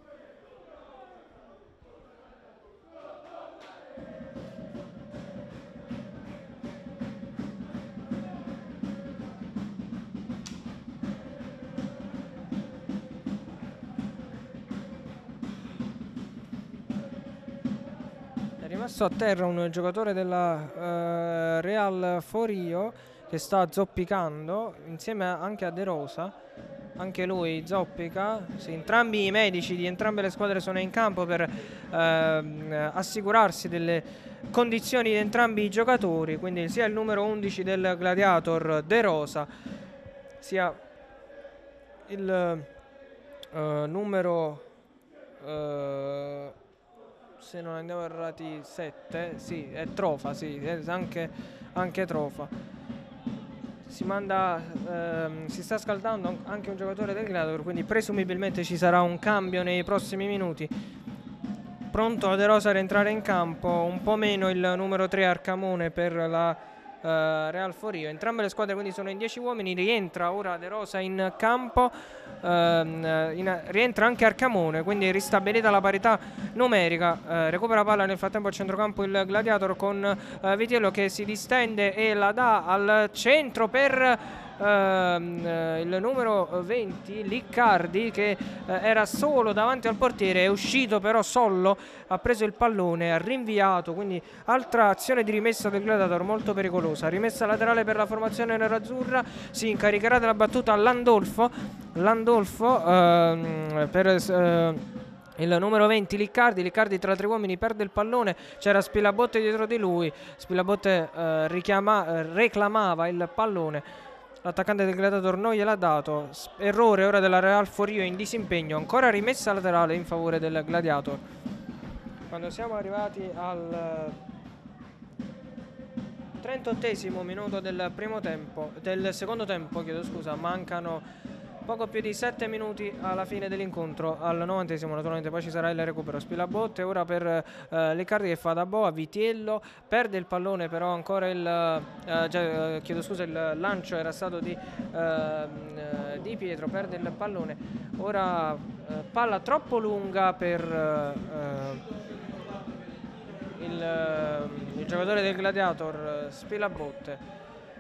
Rimasto a terra un giocatore della Real Forio che sta zoppicando insieme anche a De Rosa, anche lui zoppica. Sì, entrambi i medici di entrambe le squadre sono in campo per assicurarsi delle condizioni di entrambi i giocatori, quindi sia il numero 11 del Gladiator De Rosa sia il numero se non andiamo errati 7, sì, è Trofa, sì, anche Trofa. Si sta scaldando anche un giocatore del Gladiator, quindi presumibilmente ci sarà un cambio nei prossimi minuti. Pronto De Rosa a rientrare in campo, un po' meno il numero 3 Arcamone per la Real Forio. Entrambe le squadre quindi sono in 10 uomini, rientra ora De Rosa in campo, rientra anche Arcamone, quindi ristabilita la parità numerica. Recupera palla nel frattempo a centrocampo il Gladiator con Vitiello che si distende e la dà al centro per il numero 20 Liccardi, che era solo davanti al portiere, è uscito però Sollo, ha preso il pallone, ha rinviato, quindi altra azione di rimessa del Gladiator molto pericolosa. Rimessa laterale per la formazione nerazzurra, si incaricherà della battuta Landolfo per il numero 20 Liccardi tra tre uomini perde il pallone, c'era Spilabotte dietro di lui, Spilabotte reclamava il pallone, l'attaccante del Gladiator non gliel'ha dato. Errore ora della Real Forio in disimpegno, ancora rimessa laterale in favore del Gladiator. Quando siamo arrivati al 38esimo minuto del secondo tempo, chiedo scusa, mancano poco più di 7 minuti alla fine dell'incontro. Al 90esimo naturalmente poi ci sarà il recupero. Spilabotte ora per Liccardi che fa da boa, Vitiello perde il pallone, però ancora il lancio era stato di Pietro, perde il pallone. Ora palla troppo lunga per il giocatore del Gladiator, Spilabotte,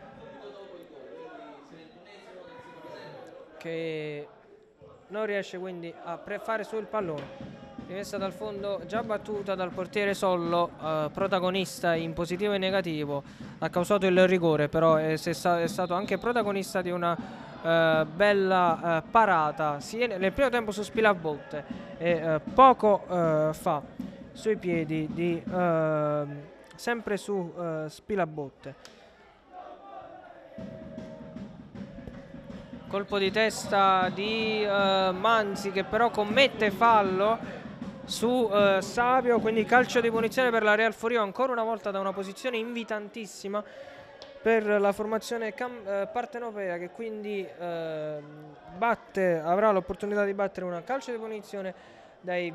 che non riesce quindi a fare su il pallone. Rimessa dal fondo, già battuta dal portiere Sollo, protagonista in positivo e negativo, ha causato il rigore, però è stato anche protagonista di una bella parata sia nel primo tempo su Spilabotte e poco fa sui piedi di sempre su Spilabotte. Colpo di testa di Manzi, che però commette fallo su Savio, quindi calcio di punizione per la Real Forio, ancora una volta da una posizione invitantissima per la formazione partenopea, che quindi avrà l'opportunità di battere una calcio di punizione dai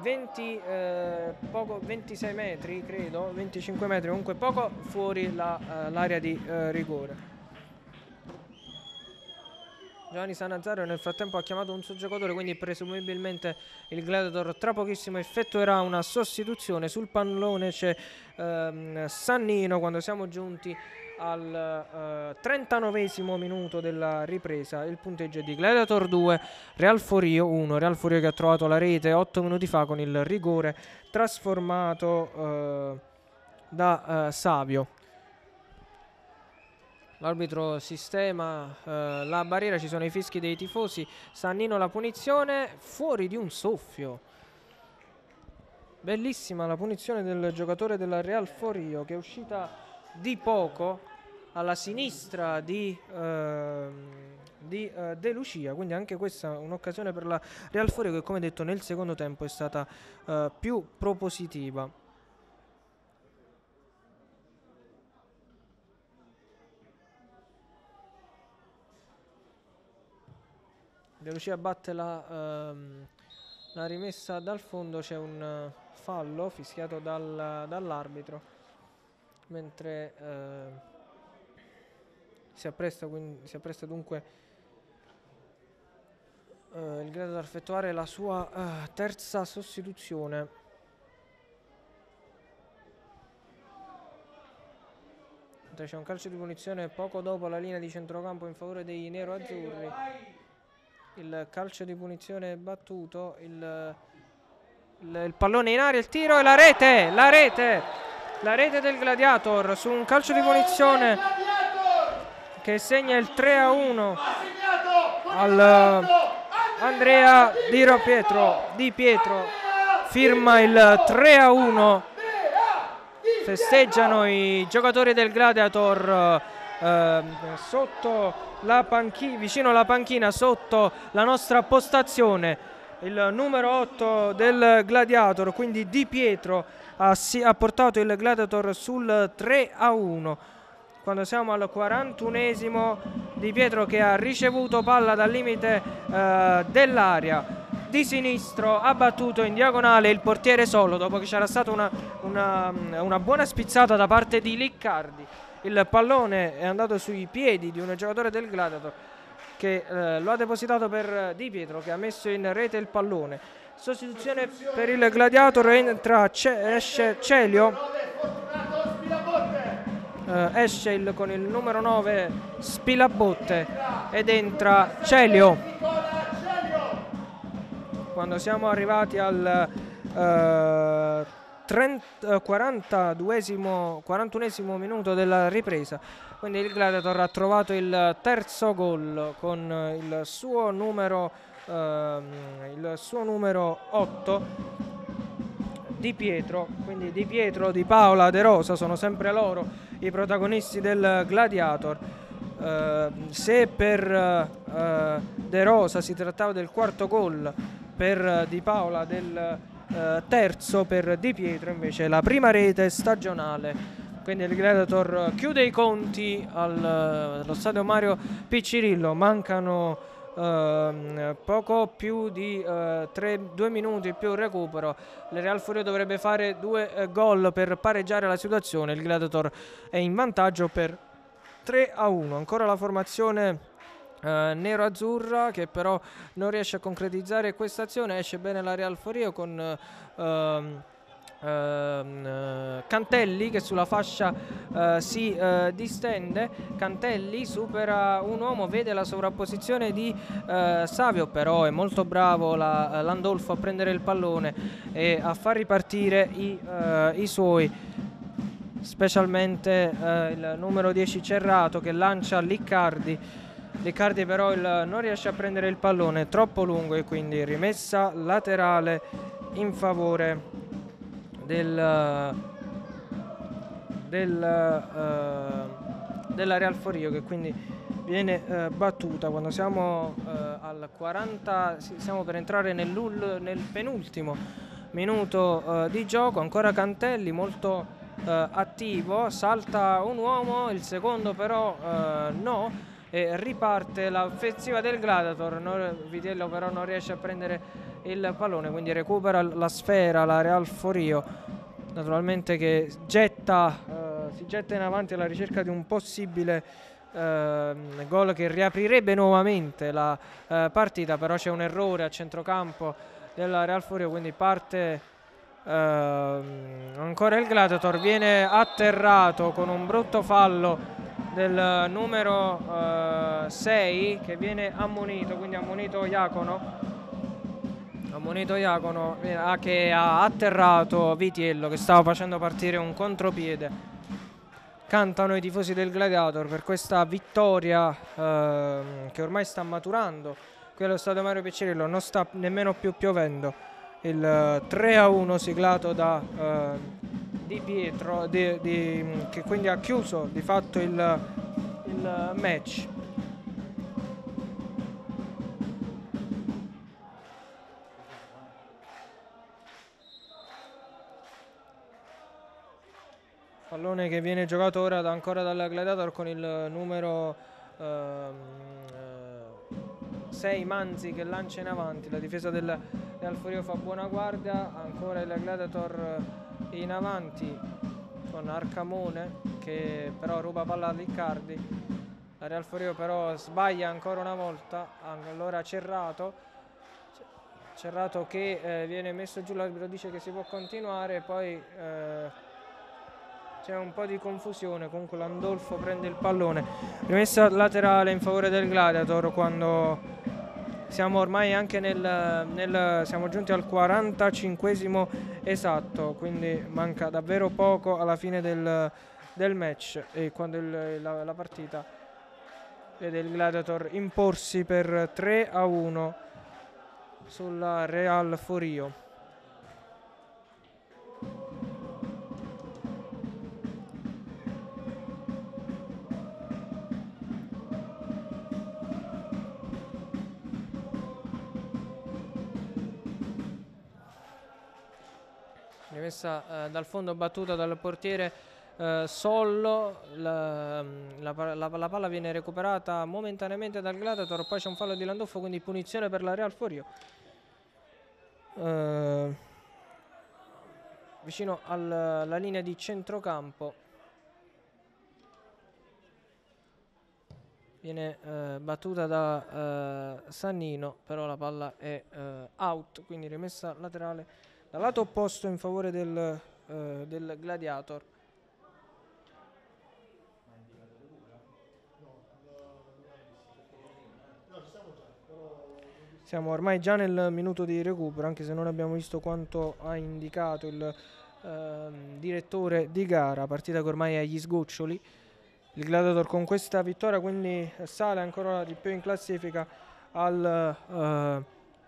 26 metri, credo, 25 metri, comunque poco fuori l'area di rigore. Giovanni Sanazzaro nel frattempo ha chiamato un suo giocatore, quindi presumibilmente il Gladiator tra pochissimo effettuerà una sostituzione. Sul pallone c'è Sannino quando siamo giunti al 39esimo minuto della ripresa. Il punteggio è di Gladiator 2, Real Forio 1. Real Forio che ha trovato la rete 8 minuti fa con il rigore trasformato da Savio. L'arbitro sistema la barriera, ci sono i fischi dei tifosi. Sannino la punizione, fuori di un soffio. Bellissima la punizione del giocatore della Real Forio, che è uscita di poco alla sinistra di De Lucia, quindi anche questa un'occasione per la Real Forio che, come detto, nel secondo tempo è stata più propositiva. De Lucia batte la rimessa dal fondo, c'è un fallo fischiato dall'arbitro, mentre si appresta dunque il Gladiator a effettuare la sua terza sostituzione. C'è un calcio di punizione poco dopo la linea di centrocampo in favore dei nero-azzurri. Il calcio di punizione è battuto, il pallone in aria, il tiro e la rete del Gladiator su un calcio di punizione che segna il 3-1 al Andrea Di Pietro firma il 3-1. Festeggiano i giocatori del Gladiator sotto la panchina, vicino alla panchina, sotto la nostra postazione. Il numero 8 del Gladiator, quindi Di Pietro, ha portato il Gladiator sul 3-1. Quando siamo al 41esimo, Di Pietro che ha ricevuto palla dal limite dell'area di sinistro, ha battuto in diagonale il portiere solo dopo che c'era stata una buona spizzata da parte di Liccardi. Il pallone è andato sui piedi di un giocatore del Gladiator che lo ha depositato per Di Pietro, che ha messo in rete il pallone. Sostituzione per il Gladiator, esce Celio, esce con il numero 9 Spilabotte ed entra Celio. Quando siamo arrivati al 41esimo minuto della ripresa, quindi il Gladiator ha trovato il terzo gol con il suo numero 8 Di Pietro. Quindi Di Pietro, Di Paola, De Rosa sono sempre loro i protagonisti del Gladiator. Se per De Rosa si trattava del quarto gol, per Di Paola del terzo, per Di Pietro invece la prima rete stagionale. Quindi il Gladiator chiude i conti allo stadio Mario Piccirillo. Mancano poco più di 2 minuti più il recupero. Il Real Furio dovrebbe fare 2 gol per pareggiare la situazione. Il Gladiator è in vantaggio per 3-1. Ancora la formazione nero-azzurra che però non riesce a concretizzare questa azione. Esce bene la Real Furio con Cantelli che sulla fascia si distende. Cantelli supera un uomo, vede la sovrapposizione di Savio, però è molto bravo Landolfo a prendere il pallone e a far ripartire i suoi, specialmente il numero 10 Cerrato che lancia Liccardi. Liccardi però non riesce a prendere il pallone, troppo lungo, e quindi rimessa laterale in favore della Real Forio, che quindi viene battuta. Quando siamo al 40, siamo per entrare nel penultimo minuto di gioco. Ancora Cantelli molto attivo, salta un uomo, il secondo però no, e riparte l'offensiva del Gladiator. Vitello però non riesce a prendere il pallone, quindi recupera la sfera la Real Forio, naturalmente, che si getta in avanti alla ricerca di un possibile gol che riaprirebbe nuovamente la partita. Però c'è un errore a centrocampo della Real Forio, quindi parte ancora il Gladiator. Viene atterrato con un brutto fallo del numero 6 che viene ammonito, quindi ammonito Iacono che ha atterrato Vitiello, che stava facendo partire un contropiede. Cantano i tifosi del Gladiator per questa vittoria che ormai sta maturando qui allo stadio Mario Piccirillo. Non sta nemmeno più piovendo. Il 3-1 siglato da Di Pietro, che quindi ha chiuso di fatto il match. Pallone che viene giocato ora ancora dal Gladiator con il numero 7 6 Manzi che lancia in avanti, la difesa del Real Forio fa buona guardia, ancora il Gladiator in avanti con Arcamone che però ruba palla a Riccardi. La Real Forio però sbaglia ancora una volta, allora Cerrato che viene messo giù, l'arbitro dice che si può continuare, poi c'è un po' di confusione, comunque Landolfo prende il pallone, rimessa laterale in favore del Gladiator quando siamo ormai anche siamo giunti al 45esimo esatto, quindi manca davvero poco alla fine del match e quando la partita vede il Gladiator imporsi per 3-1 sulla Real Forio. Rimessa dal fondo, battuta dal portiere Sollo, la palla viene recuperata momentaneamente dal Gladiator, poi c'è un fallo di Landolfo, quindi punizione per la Real Forio. Vicino alla linea di centrocampo viene battuta da Sannino, però la palla è out, quindi rimessa laterale dal lato opposto in favore del Gladiator. Siamo ormai già nel minuto di recupero, anche se non abbiamo visto quanto ha indicato il direttore di gara, partita che ormai è agli sgoccioli. Il Gladiator con questa vittoria quindi sale ancora di più in classifica a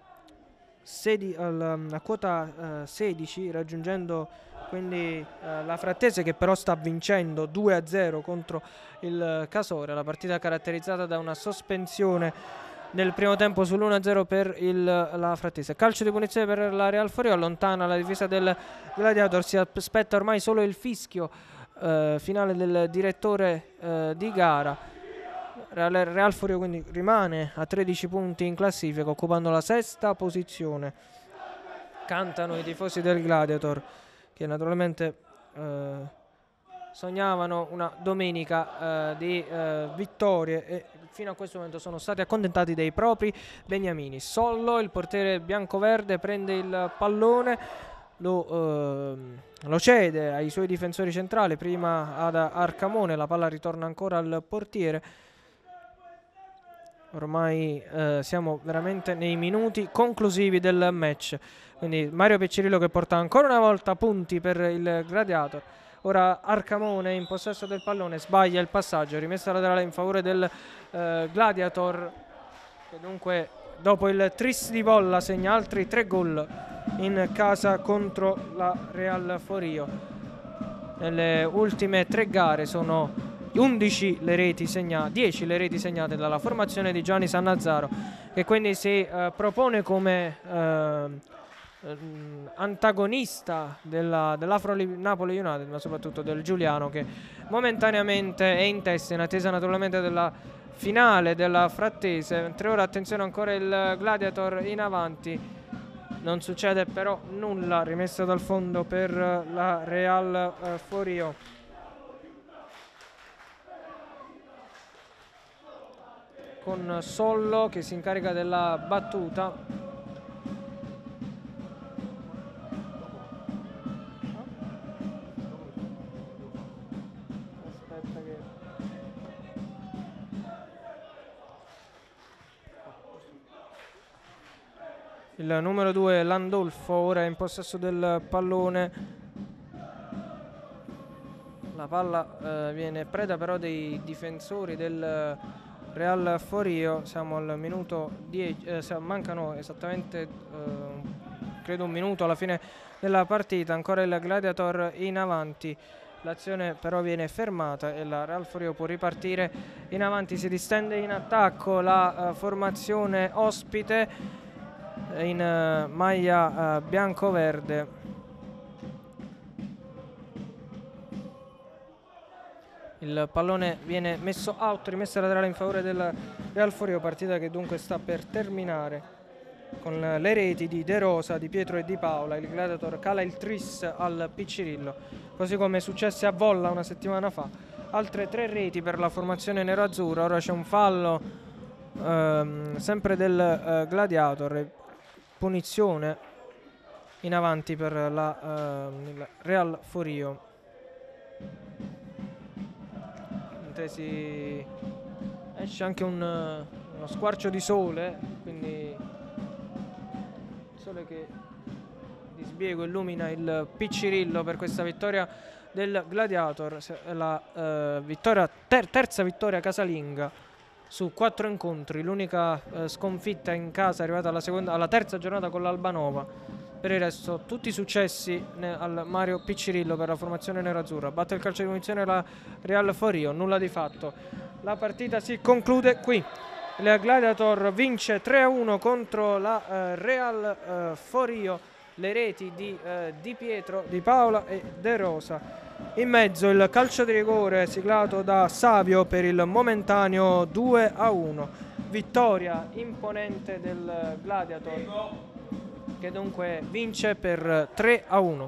quota 16, raggiungendo quindi la Frattese, che però sta vincendo 2-0 contro il Casore. La partita caratterizzata da una sospensione nel primo tempo sull'1-0 per la Frattese. Calcio di punizione per la Real Forio, allontana la difesa del Gladiator, si aspetta ormai solo il fischio finale del direttore di gara. Real Forio quindi rimane a 13 punti in classifica, occupando la sesta posizione. Cantano i tifosi del Gladiator, che naturalmente sognavano una domenica di vittorie e fino a questo momento sono stati accontentati dei propri beniamini. Sollo, il portiere biancoverde, prende il pallone, lo cede ai suoi difensori centrali, prima ad Arcamone, la palla ritorna ancora al portiere. Ormai siamo veramente nei minuti conclusivi del match, quindi Mario Peccirillo che porta ancora una volta punti per il Gladiator. Ora Arcamone in possesso del pallone, sbaglia il passaggio, rimessa laterale in favore del Gladiator, che dunque dopo il tris di Volla segna altri 3 gol in casa contro la Real Forio. Nelle ultime 3 gare sono 11 le reti segnate, 10 le reti segnate dalla formazione di Gianni Sannazzaro, che quindi si propone come antagonista dell'Afro Napoli United, ma soprattutto del Giuliano, che momentaneamente è in testa in attesa naturalmente della finale della Frattese. Mentre ora attenzione ancora il Gladiator in avanti, non succede però nulla, rimessa dal fondo per la Real Forio. Con Sollo che si incarica della battuta. Il numero 2 Landolfo ora è in possesso del pallone. La palla viene preda però dei difensori del Real Forio. Siamo al minuto 10, mancano esattamente credo un minuto alla fine della partita. Ancora il Gladiator in avanti. L'azione però viene fermata e la Real Forio può ripartire in avanti. Si distende in attacco la formazione ospite in maglia bianco-verde. Il pallone viene messo out, rimessa laterale in favore del Real Forio, partita che dunque sta per terminare con le reti di De Rosa, Di Pietro e Di Paola. Il Gladiator cala il tris al Piccirillo, così come successe a Volla una settimana fa. Altre 3 reti per la formazione nerazzurra. Ora c'è un fallo sempre del Gladiator, punizione in avanti per il Real Forio. Si esce anche uno squarcio di sole, quindi sole che di sbiego illumina il Piccirillo per questa vittoria del Gladiator, la terza vittoria casalinga su 4 incontri, l'unica sconfitta in casa è arrivata alla terza giornata con l'Albanova. Per il resto tutti i successi al Mario Piccirillo per la formazione nerazzurra. Batte il calcio di punizione la Real Forio, nulla di fatto. La partita si conclude qui. Il Gladiator vince 3-1 contro la Real Forio. Le reti di Di Pietro, Di Paola e De Rosa. In mezzo il calcio di rigore siglato da Savio per il momentaneo 2-1. Vittoria imponente del Gladiator, che dunque vince per 3-1.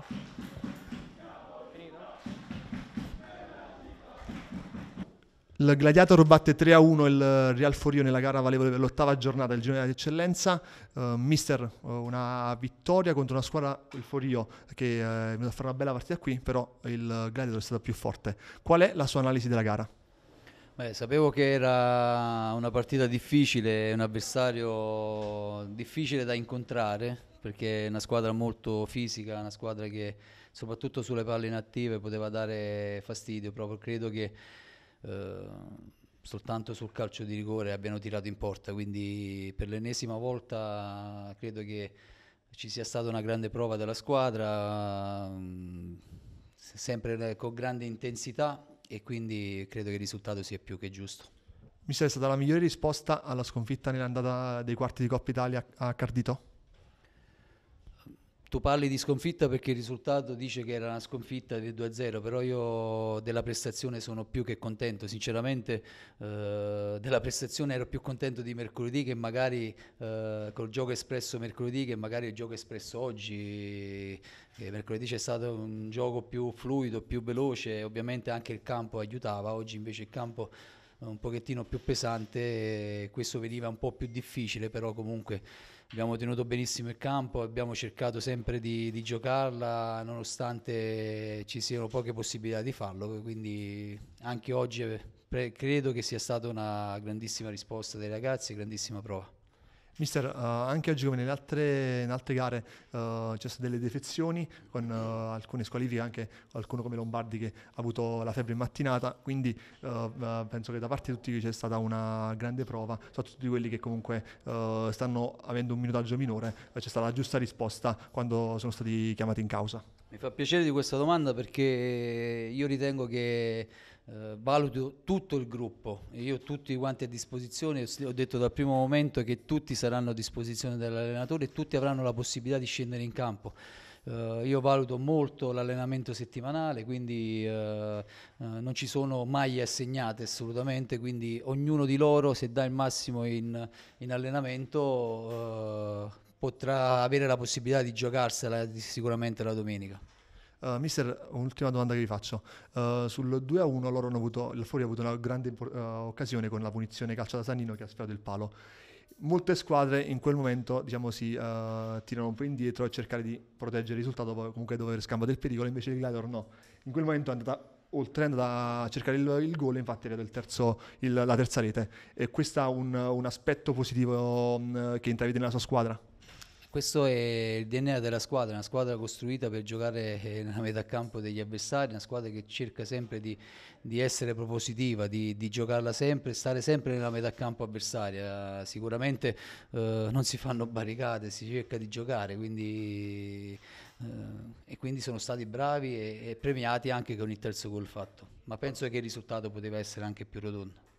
Il Gladiator batte 3-1 il Real Forio nella gara valevole per l'8ª giornata del girone d'eccellenza. Mister, una vittoria contro una squadra, il Forio, che è venuta a fare una bella partita qui, però il Gladiator è stato più forte. Qual è la sua analisi della gara? Sapevo che era una partita difficile, un avversario difficile da incontrare, perché è una squadra molto fisica, una squadra che soprattutto sulle palle inattive poteva dare fastidio. Proprio credo che soltanto sul calcio di rigore abbiano tirato in porta, quindi per l'ennesima volta credo che ci sia stata una grande prova della squadra, sempre con grande intensità, e quindi credo che il risultato sia più che giusto. Mister, è stata la migliore risposta alla sconfitta nell'andata dei quarti di Coppa Italia a Cardito? Tu parli di sconfitta perché il risultato dice che era una sconfitta del 2-0, però io della prestazione sono più che contento. Sinceramente della prestazione ero più contento di mercoledì, che magari col gioco espresso mercoledì, che magari il gioco espresso oggi. Mercoledì c'è stato un gioco più fluido, più veloce, ovviamente anche il campo aiutava. Oggi invece il campo un pochettino più pesante, questo veniva un po' più difficile, però comunque abbiamo tenuto benissimo il campo, abbiamo cercato sempre di giocarla nonostante ci siano poche possibilità di farlo, quindi anche oggi credo che sia stata una grandissima risposta dei ragazzi, grandissima prova. Mister, anche oggi come nelle altre gare c'è state delle defezioni con alcune squalifiche, anche qualcuno come Lombardi che ha avuto la febbre in mattinata, quindi penso che da parte di tutti c'è stata una grande prova, soprattutto di quelli che comunque stanno avendo un minutaggio minore, c'è stata la giusta risposta quando sono stati chiamati in causa. Mi fa piacere di questa domanda perché io ritengo che valuto tutto il gruppo, io ho tutti quanti a disposizione, ho detto dal primo momento che tutti saranno a disposizione dell'allenatore e tutti avranno la possibilità di scendere in campo. Io valuto molto l'allenamento settimanale, quindi non ci sono maglie assegnate assolutamente, quindi ognuno di loro, se dà il massimo in allenamento, potrà avere la possibilità di giocarsela sicuramente la domenica. Mister, un'ultima domanda che vi faccio. Sul 2-1 loro hanno avuto, il Fuori ha avuto una grande occasione con la punizione calcio da Sannino che ha sfiorato il palo. Molte squadre in quel momento si tirano un po' indietro e cercare di proteggere il risultato, comunque dover scambiare del pericolo, invece il Gladiator no. In quel momento è andata a cercare il gol, infatti è arrivato la terza rete. E questo è un aspetto positivo che intravede nella sua squadra? Questo è il DNA della squadra, una squadra costruita per giocare nella metà campo degli avversari, una squadra che cerca sempre di essere propositiva, di giocarla sempre, stare sempre nella metà campo avversaria. Sicuramente non si fanno barricate, si cerca di giocare, quindi sono stati bravi e premiati anche con il terzo gol fatto, ma penso che il risultato poteva essere anche più rotondo.